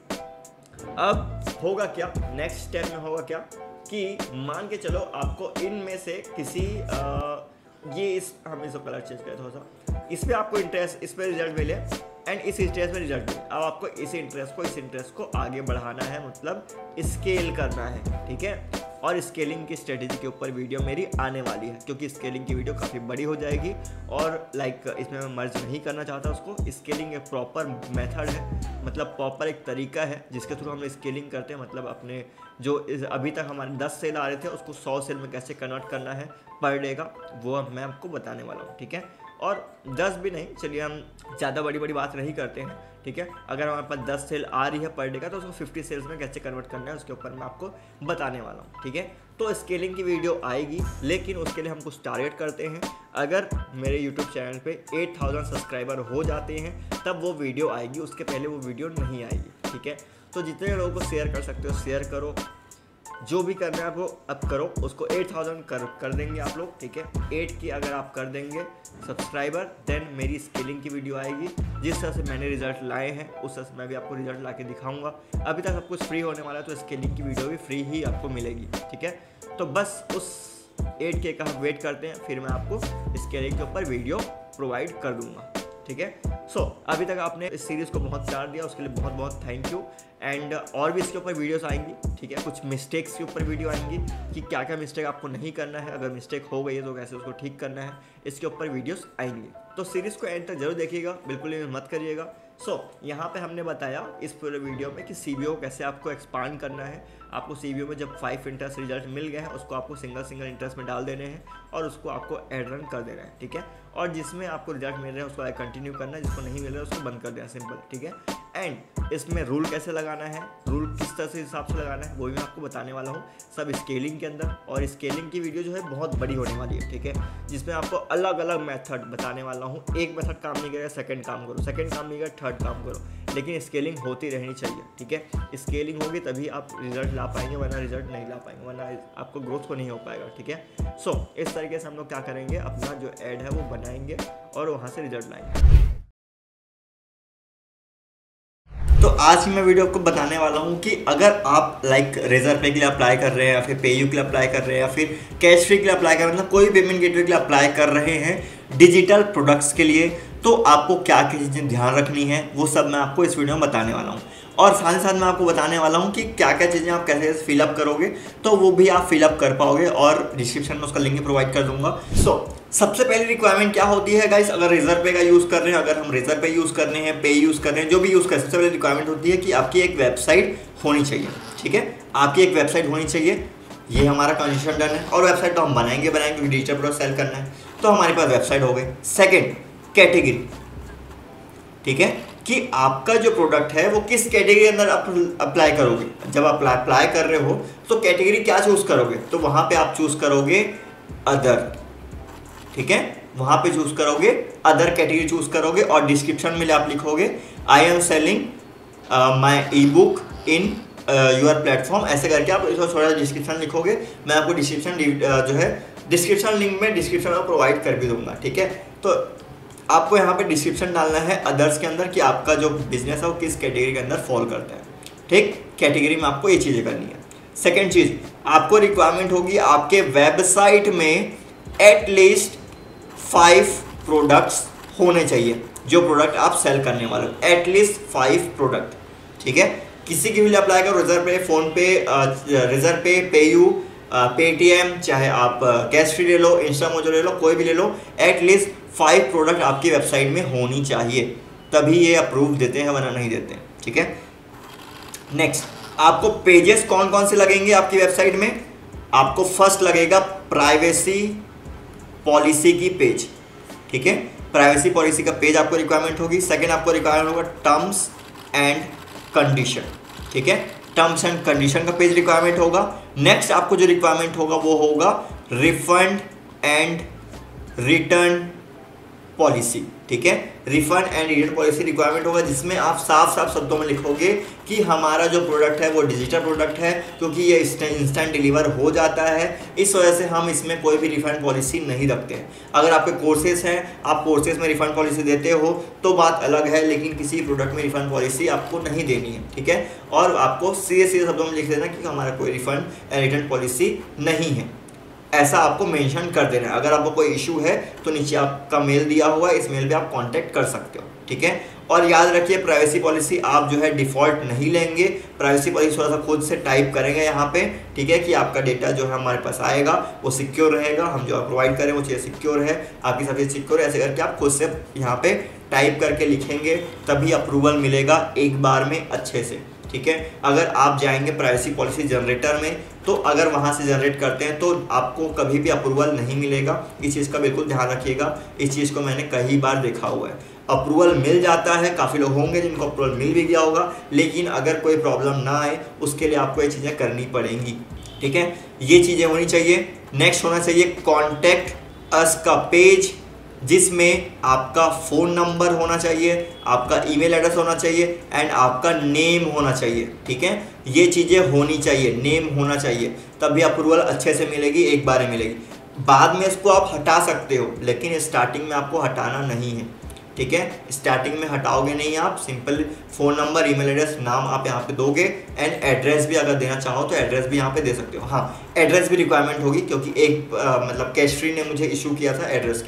अब होगा क्या, नेक्स्ट स्टेप में होगा क्या कि मान के चलो आपको इनमें से किसी आ, ये इस हम इसको कलर चेंज करें थोड़ा सा, इस पर आपको इंटरेस्ट, इस पर रिजल्ट मिले एंड इस इंटरेस्ट में रिजल्ट मिले। अब आपको इस इंटरेस्ट को इस इंटरेस्ट को आगे बढ़ाना है, मतलब स्केल करना है। ठीक है, और स्केलिंग की स्ट्रेटेजी के ऊपर वीडियो मेरी आने वाली है, क्योंकि स्केलिंग की वीडियो काफ़ी बड़ी हो जाएगी और लाइक इसमें मैं मर्ज नहीं करना चाहता उसको। स्केलिंग एक प्रॉपर मेथड है, मतलब प्रॉपर एक तरीका है जिसके थ्रू हम स्केलिंग करते हैं। मतलब अपने जो इस अभी तक हमारे दस सेल आ रहे थे उसको सौ सेल में कैसे कन्वर्ट करना है पर डे का, वो मैं आपको बताने वाला हूँ। ठीक है, और दस भी नहीं, चलिए हम ज़्यादा बड़ी बड़ी बात नहीं करते हैं। ठीक है, अगर हमारे पास दस सेल आ रही है पर डे का तो उसको फिफ्टी सेल्स में कैसे कन्वर्ट करना है उसके ऊपर मैं आपको बताने वाला हूँ। ठीक है, तो स्केलिंग की वीडियो आएगी, लेकिन उसके लिए हम कुछ टारगेट करते हैं। अगर मेरे यूट्यूब चैनल पे आठ हज़ार सब्सक्राइबर हो जाते हैं तब वो वीडियो आएगी, उसके पहले वो वीडियो नहीं आएगी। ठीक है, तो जितने लोगों को शेयर कर सकते हो शेयर करो, जो भी करना है वो अब करो। उसको आठ हज़ार कर कर देंगे आप लोग। ठीक है, एट की अगर आप कर देंगे सब्सक्राइबर, देन मेरी स्केलिंग की वीडियो आएगी। जिस तरह से मैंने रिजल्ट लाए हैं उस तरह से मैं भी आपको रिजल्ट ला के दिखाऊंगा। अभी तक सब कुछ फ्री होने वाला है तो स्केलिंग की वीडियो भी फ्री ही आपको मिलेगी। ठीक है, तो बस उस एट के का वेट करते हैं, फिर मैं आपको स्केलिंग के ऊपर वीडियो प्रोवाइड कर दूंगा। ठीक है, सो so, अभी तक आपने इस सीरीज़ को बहुत प्यार दिया, उसके लिए बहुत बहुत थैंक यू। एंड और भी इसके ऊपर वीडियोस आएंगी, ठीक है, कुछ मिस्टेक्स के ऊपर वीडियो आएंगी कि क्या क्या मिस्टेक आपको नहीं करना है, अगर मिस्टेक हो गई है तो कैसे उसको ठीक करना है, इसके ऊपर वीडियोस आएंगी। तो सीरीज़ को एंड तक जरूर देखिएगा, बिल्कुल ही मत करिएगा। सो so, यहाँ पे हमने बताया इस पूरे वीडियो में कि सीबीओ कैसे आपको एक्सपांड करना है। आपको सीबीओ में जब फाइव इंटरेस्ट रिजल्ट मिल गए हैं उसको आपको सिंगल सिंगल इंटरेस्ट में डाल देने हैं और उसको आपको एड रन कर देना है, ठीक है। और जिसमें आपको रिजल्ट मिल रहे हैं उसको कंटिन्यू करना है, जिसको नहीं मिल रहा है उसको बंद कर देना, सिंपल, ठीक है। एंड इसमें रूल कैसे लगाना है, रूल किस तरह से हिसाब से लगाना है, वो भी मैं आपको बताने वाला हूँ, सब स्केलिंग के अंदर। और स्केलिंग की वीडियो जो है बहुत बड़ी होने वाली है, ठीक है, जिसमें आपको अलग अलग मेथड बताने वाला हूँ। एक मेथड काम नहीं करेगा, सेकंड काम करो, सेकंड काम नहीं करेगा, थर्ड काम करो, लेकिन स्केलिंग होती रहनी चाहिए, ठीक है। स्केलिंग होगी तभी आप रिजल्ट ला पाएंगे, वरना रिजल्ट नहीं ला पाएंगे, वरना आपको ग्रोथ को नहीं हो पाएगा, ठीक है। सो so, इस तरीके से हम लोग क्या करेंगे, अपना जो एड है वो बनाएंगे और वहाँ से रिजल्ट लाएंगे। तो आज मैं वीडियो को बताने वाला हूँ कि अगर आप लाइक रेजर पे के लिए अप्लाई कर रहे हैं या फिर पेयू के लिए अप्लाई कर रहे हैं या फिर कैश फ्री के लिए अप्लाई कर रहे हैं, मतलब कोई पेमेंट गेटवे के लिए अप्लाई कर रहे हैं डिजिटल प्रोडक्ट्स के लिए, तो आपको क्या क्या चीज़ें ध्यान रखनी है वो सब मैं आपको इस वीडियो में बताने वाला हूँ। और साथ ही साथ मैं आपको बताने वाला हूँ कि क्या क्या चीज़ें आप कैसे फिलअप करोगे, तो वो भी आप फिलअप कर पाओगे और डिस्क्रिप्शन में उसका लिंक प्रोवाइड कर दूंगा। सो so, सबसे पहली रिक्वायरमेंट क्या होती है गाइस, अगर रेजर पे का यूज़ कर रहे हैं, अगर हम रेजर पे यूज़ कर रहे हैं, पे यूज़ कर रहे हैं, जो भी यूज़ कर रहे हैं, सबसे पहले रिक्वायरमेंट होती है कि आपकी एक वेबसाइट होनी चाहिए, ठीक है, आपकी एक वेबसाइट होनी चाहिए। ये हमारा कंडीशन डन है और वेबसाइट तो हम बनाएंगे बनाएंगे डिजिटल प्रोडक्ट सेल करना है, तो हमारे पास वेबसाइट हो गई। सेकेंड, कैटेगरी, ठीक है, कि आपका जो प्रोडक्ट है वो किस कैटेगरी के अंदर आप अप्लाई करोगे। जब आप अप्लाई कर रहे हो तो कैटेगरी क्या चूज करोगे, तो वहां पे आप चूज करोगे अदर, ठीक है, वहां पे चूज करोगे अदर कैटेगरी चूज करोगे। और डिस्क्रिप्शन में आप लिखोगे I am selling my ebook in your platform, ऐसे करके आप इसको थोड़ा डिस्क्रिप्शन लिखोगे। मैं आपको डिस्क्रिप्शन uh, जो है डिस्क्रिप्शन लिंक में डिस्क्रिप्शन में प्रोवाइड कर भी दूंगा, ठीक है। तो आपको यहाँ पे डिस्क्रिप्शन डालना है अदर्स के अंदर कि आपका जो बिजनेस है वो किस कैटेगरी के अंदर फॉल करता है, ठीक, कैटेगरी में आपको ये चीज़ें करनी है। सेकंड चीज़, आपको रिक्वायरमेंट होगी आपके वेबसाइट में एटलीस्ट फाइव प्रोडक्ट्स होने चाहिए, जो प्रोडक्ट आप सेल करने वाले हो, एटलीस्ट फाइव प्रोडक्ट, ठीक है। किसी के भी लिए अप्लाई करो, रेजर पे, फोन पे, रेजर पे, पेयू, पेटीएम, चाहे आप कैश फ्री ले लो, इंस्टा मोजो ले लो, कोई भी ले लो, एटलीस्ट फाइव प्रोडक्ट आपकी वेबसाइट में होनी चाहिए, तभी ये अप्रूव देते हैं, वरना नहीं देते हैं, ठीक है। नेक्स्ट, आपको पेजेस कौन कौन से लगेंगे आपकी वेबसाइट में, आपको फर्स्ट लगेगा प्राइवेसी पॉलिसी की पेज, ठीक है, प्राइवेसी पॉलिसी का पेज आपको रिक्वायरमेंट होगी। सेकेंड, आपको रिक्वायरमेंट होगा टर्म्स एंड कंडीशन, ठीक है, टर्म्स एंड कंडीशन का पेज रिक्वायरमेंट होगा। नेक्स्ट आपको जो रिक्वायरमेंट होगा वो होगा रिफंड एंड रिटर्न पॉलिसी, ठीक है, refund and return policy requirement होगा, जिसमें आप साफ साफ शब्दों में लिखोगे कि हमारा जो प्रोडक्ट है वो डिजिटल प्रोडक्ट है, क्योंकि ये इंस्टेंट डिलीवर हो जाता है, इस वजह से हम इसमें कोई भी रिफंड पॉलिसी नहीं रखते हैं। अगर आपके कोर्सेज हैं, आप कोर्सेज में रिफंड पॉलिसी देते हो तो बात अलग है, लेकिन किसी प्रोडक्ट में रिफंड पॉलिसी आपको नहीं देनी है, ठीक है। और आपको सीधे सीधे शब्दों में लिख देना कि हमारा कोई रिफंड एंड रिटर्न पॉलिसी नहीं है, ऐसा आपको मेंशन कर देना है। अगर आपको कोई इशू है तो नीचे आपका मेल दिया हुआ है, इस मेल पे आप कांटेक्ट कर सकते हो, ठीक है। और याद रखिए प्राइवेसी पॉलिसी आप जो है डिफ़ॉल्ट नहीं लेंगे, प्राइवेसी पॉलिसी थोड़ा सा खुद से टाइप करेंगे यहाँ पे, ठीक है, कि आपका डेटा जो है हमारे पास आएगा वो सिक्योर रहेगा, हम जो प्रोवाइड करें वो चीज़ सिक्योर है, आपकी सब चीज़ सिक्योर है, ऐसे करके आप खुद से यहाँ पे टाइप करके लिखेंगे, तभी अप्रूवल मिलेगा एक बार में अच्छे से, ठीक है। अगर आप जाएंगे प्राइवेसी पॉलिसी जनरेटर में, तो अगर वहाँ से जनरेट करते हैं तो आपको कभी भी अप्रूवल नहीं मिलेगा, इस चीज़ का बिल्कुल ध्यान रखिएगा। इस चीज़ को मैंने कई बार देखा हुआ है, अप्रूवल मिल जाता है, काफ़ी लोग होंगे जिनको अप्रूवल मिल भी गया होगा, लेकिन अगर कोई प्रॉब्लम ना आए उसके लिए आपको ये चीज़ें करनी पड़ेंगी, ठीक है, ये चीज़ें होनी चाहिए। नेक्स्ट होना चाहिए कॉन्टैक्ट अस का पेज, जिसमें आपका फ़ोन नंबर होना चाहिए, आपका ईमेल एड्रेस होना चाहिए एंड आपका नेम होना चाहिए, ठीक है, ये चीज़ें होनी चाहिए, नेम होना चाहिए, तभी अप्रूवल अच्छे से मिलेगी, एक बार ही मिलेगी। बाद में इसको आप हटा सकते हो, लेकिन स्टार्टिंग में आपको हटाना नहीं है, ठीक है, स्टार्टिंग में हटाओगे नहीं आप, simple phone number, email address, नाम आप यहाँ पे दोगे एंड एड्रेस भी अगर देना चाहो तो एड्रेस भी यहाँ पे दे सकते हो। हाँ, एड्रेस भी रिक्वायरमेंट होगी, क्योंकि एक आ, मतलब कैश फ्री ने मुझे इशू किया था एड्रेस के लिए,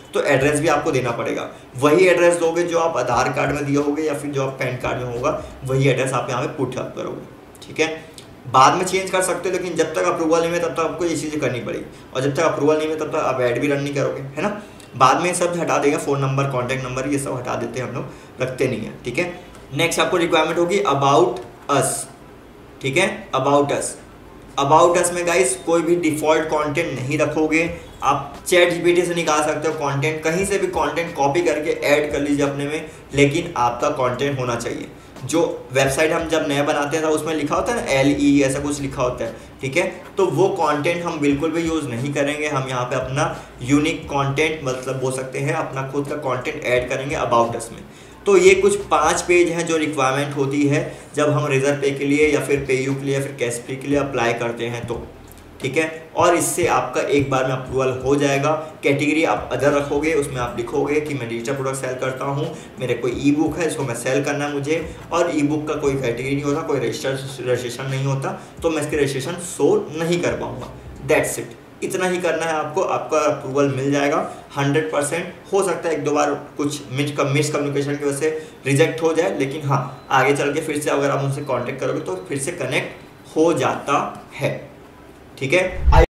तो एड्रेस भी आपको देना पड़ेगा। वही एड्रेस दोगे जो आप आधार कार्ड में दिए होगे या फिर जो आप पैन कार्ड में होगा, वही एड्रेस आप यहाँ पे पुट अप करोगे, ठीक है। बाद में चेंज कर सकते हो, लेकिन जब तक अप्रूवल नहीं है तब तक आपको ये चीज़ें करनी पड़ेगी, और जब तक अप्रूवल नहीं है तब तक आप ऐड भी रन नहीं करोगे, है ना। बाद में सब हटा देगा, फ़ोन नंबर, कॉन्टैक्ट नंबर, ये सब हटा देते हैं हम लोग, रखते नहीं है, ठीक है। नेक्स्ट आपको रिक्वायरमेंट होगी अबाउट अस, ठीक है। अबाउट अस अबाउट अस में गाइस कोई भी डिफ़ॉल्ट कंटेंट नहीं रखोगे। आप चैट जीपीटी से निकाल सकते हो कंटेंट, कहीं से भी कंटेंट कॉपी करके ऐड कर लीजिए अपने में, लेकिन आपका कंटेंट होना चाहिए। जो वेबसाइट हम जब नया बनाते हैं तो उसमें लिखा होता है ना एल ई ऐसा कुछ लिखा होता है, ठीक है। तो वो कंटेंट हम बिल्कुल भी यूज़ नहीं करेंगे। हम यहाँ पे अपना यूनिक कंटेंट, मतलब बोल सकते हैं अपना खुद का कंटेंट ऐड करेंगे अबाउट अस में। तो ये कुछ पांच पेज हैं जो रिक्वायरमेंट होती है जब हम रेजर पे के लिए या फिर पेयू के लिए या फिर कैशफ्री के लिए अप्लाई करते हैं, तो ठीक है। और इससे आपका एक बार में अप्रूवल हो जाएगा। कैटेगरी आप अदर रखोगे, उसमें आप लिखोगे कि मैं डिजिटल प्रोडक्ट सेल करता हूँ, मेरे कोई ई बुक है इसको मैं सेल करना है मुझे, और ई बुक का कोई कैटेगरी नहीं होता, कोई रजिस्टर रजिस्ट्रेशन नहीं होता, तो मैं इसके रजिस्ट्रेशन शो नहीं कर पाऊँगा। दैट्स इट, इतना ही करना है आपको, आपका अप्रूवल मिल जाएगा हंड्रेड परसेंट। हो सकता है एक दो बार कुछ मिस मिस कम्युनिकेशन की वजह से रिजेक्ट हो जाए, लेकिन हाँ आगे चल के फिर से अगर आप उनसे कांटेक्ट करोगे तो फिर से कनेक्ट हो जाता है, ठीक है।